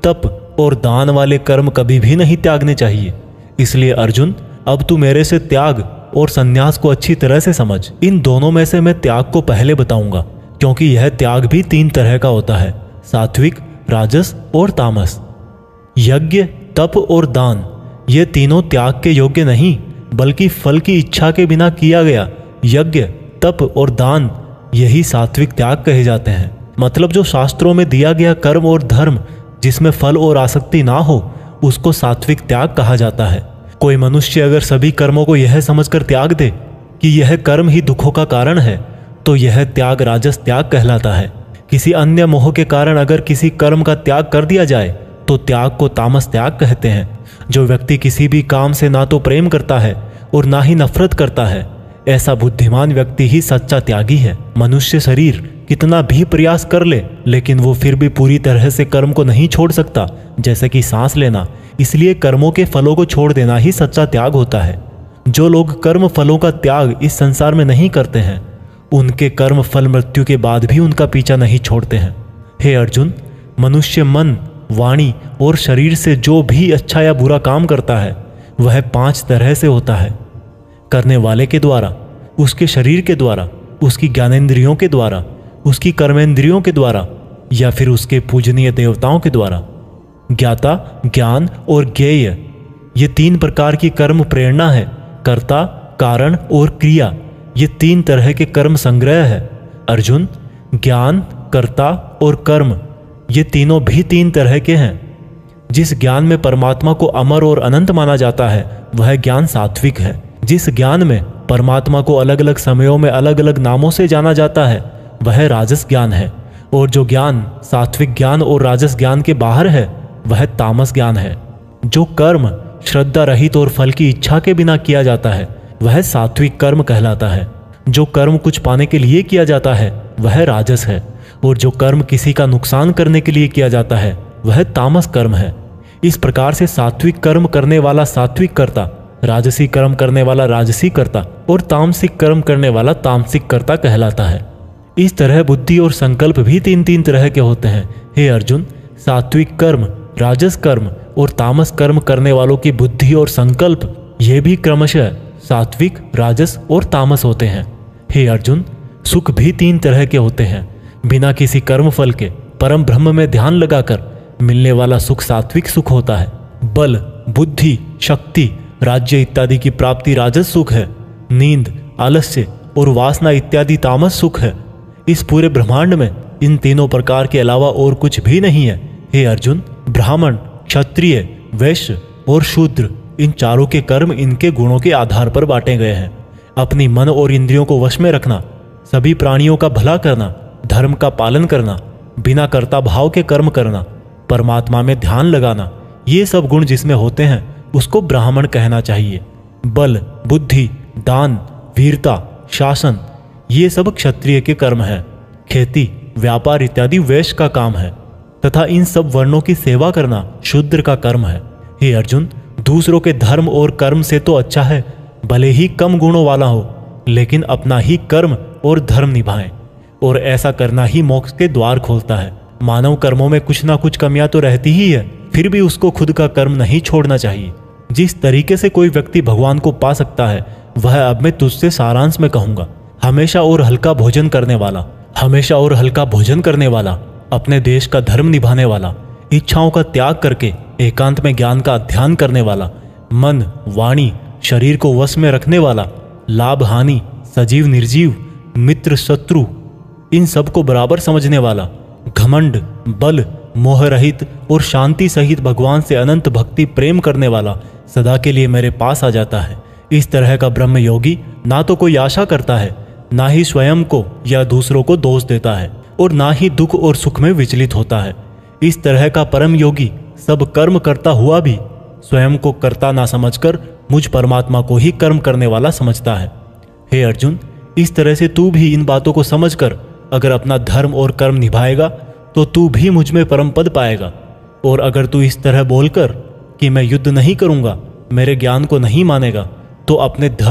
B: तप और दान वाले कर्म कभी भी नहीं त्यागने चाहिए। इसलिए अर्जुन, अब तू मेरे से त्याग और संन्यास को अच्छी तरह से समझ। इन दोनों में से मैं त्याग को पहले बताऊंगा, क्योंकि यह त्याग भी तीन तरह का होता है, सात्विक, राजस और तामस। यज्ञ, तप और दान, ये तीनों त्याग के योग्य नहीं, बल्कि फल की इच्छा के बिना किया गया यज्ञ, तप और दान, यही सात्विक त्याग कहे जाते हैं। मतलब जो शास्त्रों में दिया गया कर्म और धर्म जिसमें फल और आसक्ति ना हो, उसको सात्विक त्याग कहा जाता है। कोई मनुष्य अगर सभी कर्मों को यह समझकर त्याग दे कि यह कर्म ही दुखों का कारण है, तो यह त्याग राजस त्याग कहलाता है। किसी अन्य मोह के कारण अगर किसी कर्म का त्याग कर दिया जाए तो त्याग को तामस त्याग कहते हैं। जो व्यक्ति किसी भी काम से ना तो प्रेम करता है और ना ही नफरत करता है, ऐसा बुद्धिमान व्यक्ति ही सच्चा त्यागी है। मनुष्य शरीर कितना भी प्रयास कर ले, लेकिन वो फिर भी पूरी तरह से कर्म को नहीं छोड़ सकता, जैसे कि सांस लेना। इसलिए कर्मों के फलों को छोड़ देना ही सच्चा त्याग होता है। जो लोग कर्म फलों का त्याग इस संसार में नहीं करते हैं, उनके कर्म फल मृत्यु के बाद भी उनका पीछा नहीं छोड़ते हैं। हे अर्जुन, मनुष्य मन, वाणी और शरीर से जो भी अच्छा या बुरा काम करता है, वह पांच तरह से होता है। करने वाले के द्वारा, उसके शरीर के द्वारा, उसकी ज्ञानेंद्रियों के द्वारा, उसकी कर्मेंद्रियों के द्वारा, या फिर उसके पूजनीय देवताओं के द्वारा। ज्ञाता, ज्ञान और ज्ञेय, ये तीन प्रकार की कर्म प्रेरणा है। कर्ता, कारण और क्रिया, ये तीन तरह के कर्म संग्रह है। अर्जुन, ज्ञान, कर्ता और कर्म, ये तीनों भी तीन तरह के हैं। जिस ज्ञान में परमात्मा को अमर और अनंत माना जाता है, वह ज्ञान सात्विक है। जिस ज्ञान में परमात्मा को अलग अलग समयों में अलग अलग नामों से जाना जाता है, वह राजस ज्ञान है। और जो ज्ञान सात्विक ज्ञान और राजस ज्ञान के बाहर है, वह तामस ज्ञान है। जो कर्म श्रद्धा रहित और फल की इच्छा के बिना किया जाता है, वह सात्विक कर्म कहलाता है। जो कर्म कुछ पाने के लिए किया जाता है, वह राजस है। और जो कर्म किसी का नुकसान करने के लिए किया जाता है, वह तामस कर्म है। इस प्रकार से सात्विक कर्म करने वाला सात्विक कर्ता, राजसी कर्म करने वाला राजसी कर्ता और तामसिक कर्म करने वाला तामसिक कर्ता कहलाता है। इस तरह बुद्धि और संकल्प भी तीन तीन तरह के होते हैं। हे अर्जुन, सात्विक कर्म, राजस कर्म और तामस कर्म करने वालों की बुद्धि और संकल्प, ये भी क्रमशः सात्विक, राजस और तामस होते हैं। हे अर्जुन, सुख भी तीन तरह के होते हैं। बिना किसी कर्म फल के परम ब्रह्म में ध्यान लगाकर मिलने वाला सुख सात्विक सुख होता है। बल, बुद्धि, शक्ति, राज्य इत्यादि की प्राप्ति राजस सुख है। नींद, आलस्य और वासना इत्यादि तामस सुख है। इस पूरे ब्रह्मांड में इन तीनों प्रकार के अलावा और कुछ भी नहीं है। हे अर्जुन, ब्राह्मण, क्षत्रिय, वैश्य और शूद्र, इन चारों के कर्म इनके गुणों के आधार पर बांटे गए हैं। अपनी मन और इंद्रियों को वश में रखना, सभी प्राणियों का भला करना, धर्म का पालन करना, बिना कर्ता भाव के कर्म करना, परमात्मा में ध्यान लगाना, ये सब गुण जिसमें होते हैं उसको ब्राह्मण कहना चाहिए। बल, बुद्धि, दान, वीरता, शासन, ये सब क्षत्रिय के कर्म है। खेती, व्यापार इत्यादि वैश्य का काम है तथा इन सब वर्णों की सेवा करना शूद्र का कर्म है। हे अर्जुन, दूसरों के धर्म और कर्म से तो अच्छा है भले ही कम गुणों वाला हो, लेकिन अपना ही कर्म और धर्म निभाएं, और ऐसा करना ही मोक्ष के द्वार खोलता है। मानव कर्मों में कुछ ना कुछ कमियां तो रहती ही है, फिर भी उसको खुद का कर्म नहीं छोड़ना चाहिए। जिस तरीके से कोई व्यक्ति भगवान को पा सकता है, वह अब मैं तुझसे सारांश में कहूंगा। हमेशा और हल्का भोजन करने वाला, हमेशा और हल्का भोजन करने वाला, अपने देश का धर्म निभाने वाला, इच्छाओं का त्याग करके एकांत में ज्ञान का अध्ययन करने वाला, मन, वाणी, शरीर को वश में रखने वाला, लाभ हानि, सजीव निर्जीव, मित्र शत्रु, इन सब को बराबर समझने वाला, घमंड, बल, मोह रहित और शांति सहित भगवान से अनंत भक्ति प्रेम करने वाला सदा के लिए मेरे पास आ जाता है। इस तरह का ब्रह्म योगी ना तो कोई आशा करता है, ना ही स्वयं को या दूसरों को दोष देता है, और ना ही दुख और सुख में विचलित होता है। इस तरह का परम योगी सब कर्म करता हुआ भी स्वयं को कर्ता ना समझकर मुझ परमात्मा को ही कर्म करने वाला समझता है। हे अर्जुन, इस तरह से तू भी इन बातों को समझकर अगर अपना धर्म और कर्म निभाएगा तो तू भी मुझ में परम पद पाएगा। और अगर तू इस तरह बोलकर कि मैं युद्ध नहीं करूंगा, मेरे ज्ञान को नहीं मानेगा, तो अपने धर्म,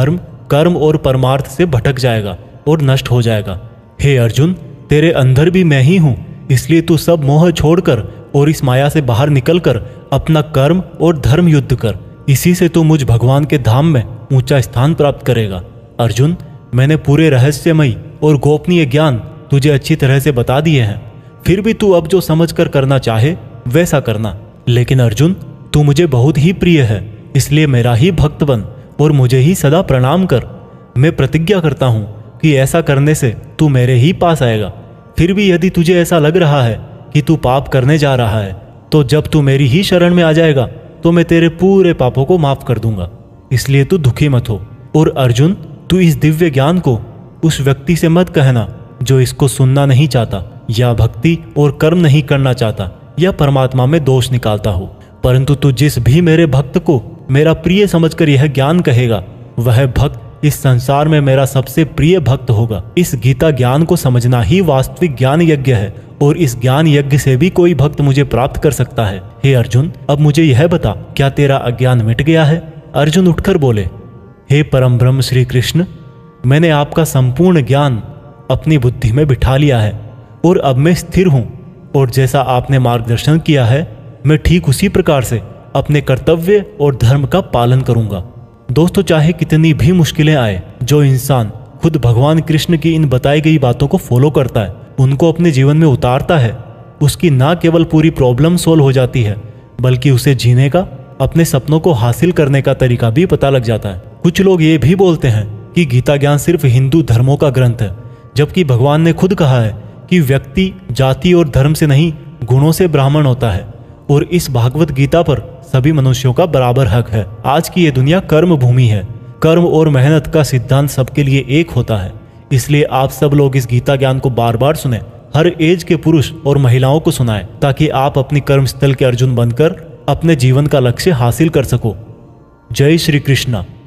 B: कर्म और परमार्थ से भटक जाएगा और नष्ट हो जाएगा। हे अर्जुन, तेरे अंदर भी मैं ही हूँ, इसलिए तू सब मोह छोड़कर और इस माया से बाहर निकलकर अपना कर्म और धर्म युद्ध कर। इसी से तू मुझ भगवान के धाम में ऊंचा स्थान प्राप्त करेगा। अर्जुन, मैंने पूरे रहस्यमयी और गोपनीय ज्ञान तुझे अच्छी तरह से बता दिए हैं, फिर भी तू अब जो समझ कर करना चाहे वैसा करना। लेकिन अर्जुन, तू मुझे बहुत ही प्रिय है, इसलिए मेरा ही भक्त बन और मुझे ही सदा प्रणाम कर। मैं प्रतिज्ञा करता हूँ कि ऐसा करने से तू मेरे ही पास आएगा। फिर भी यदि तुझे ऐसा लग रहा है कि तू पाप करने जा रहा है, तो जब तू मेरी ही शरण में आ जाएगा तो मैं तेरे पूरे पापों को माफ कर दूंगा। इसलिए तू दुखी मत हो। और अर्जुन, तू इस दिव्य ज्ञान को उस व्यक्ति से मत कहना जो इसको सुनना नहीं चाहता, या भक्ति और कर्म नहीं करना चाहता, या परमात्मा में दोष निकालता हो। परंतु तू जिस भी मेरे भक्त को मेरा प्रिय समझकर यह ज्ञान कहेगा, वह भक्त इस संसार में मेरा सबसे प्रिय भक्त होगा। इस गीता ज्ञान को समझना ही वास्तविक ज्ञान यज्ञ है, और इस ज्ञान यज्ञ से भी कोई भक्त मुझे प्राप्त कर सकता है। हे अर्जुन, अब मुझे यह बता, क्या तेरा अज्ञान मिट गया है? अर्जुन उठकर बोले, हे परम ब्रह्म श्री कृष्ण, मैंने आपका संपूर्ण ज्ञान अपनी बुद्धि में बिठा लिया है और अब मैं स्थिर हूँ, और जैसा आपने मार्गदर्शन किया है मैं ठीक उसी प्रकार से अपने कर्तव्य और धर्म का पालन करूँगा। दोस्तों, चाहे कितनी भी मुश्किलें आए, जो इंसान खुद भगवान कृष्ण की इन बताई गई बातों को फॉलो करता है, उनको अपने जीवन में उतारता है, उसकी ना केवल पूरी प्रॉब्लम सोल्व हो जाती है, बल्कि उसे जीने का, अपने सपनों को हासिल करने का तरीका भी पता लग जाता है। कुछ लोग ये भी बोलते हैं कि गीता ज्ञान सिर्फ हिंदू धर्मों का ग्रंथ है, जबकि भगवान ने खुद कहा है कि व्यक्ति जाति और धर्म से नहीं, गुणों से ब्राह्मण होता है, और इस भागवत गीता पर सभी मनुष्यों का बराबर हक है। आज की ये दुनिया कर्म भूमि है। कर्म और मेहनत का सिद्धांत सबके लिए एक होता है। इसलिए आप सब लोग इस गीता ज्ञान को बार बार सुने, हर एज के पुरुष और महिलाओं को सुनाएं, ताकि आप अपनी कर्मस्थल के अर्जुन बनकर अपने जीवन का लक्ष्य हासिल कर सको। जय श्री कृष्णा।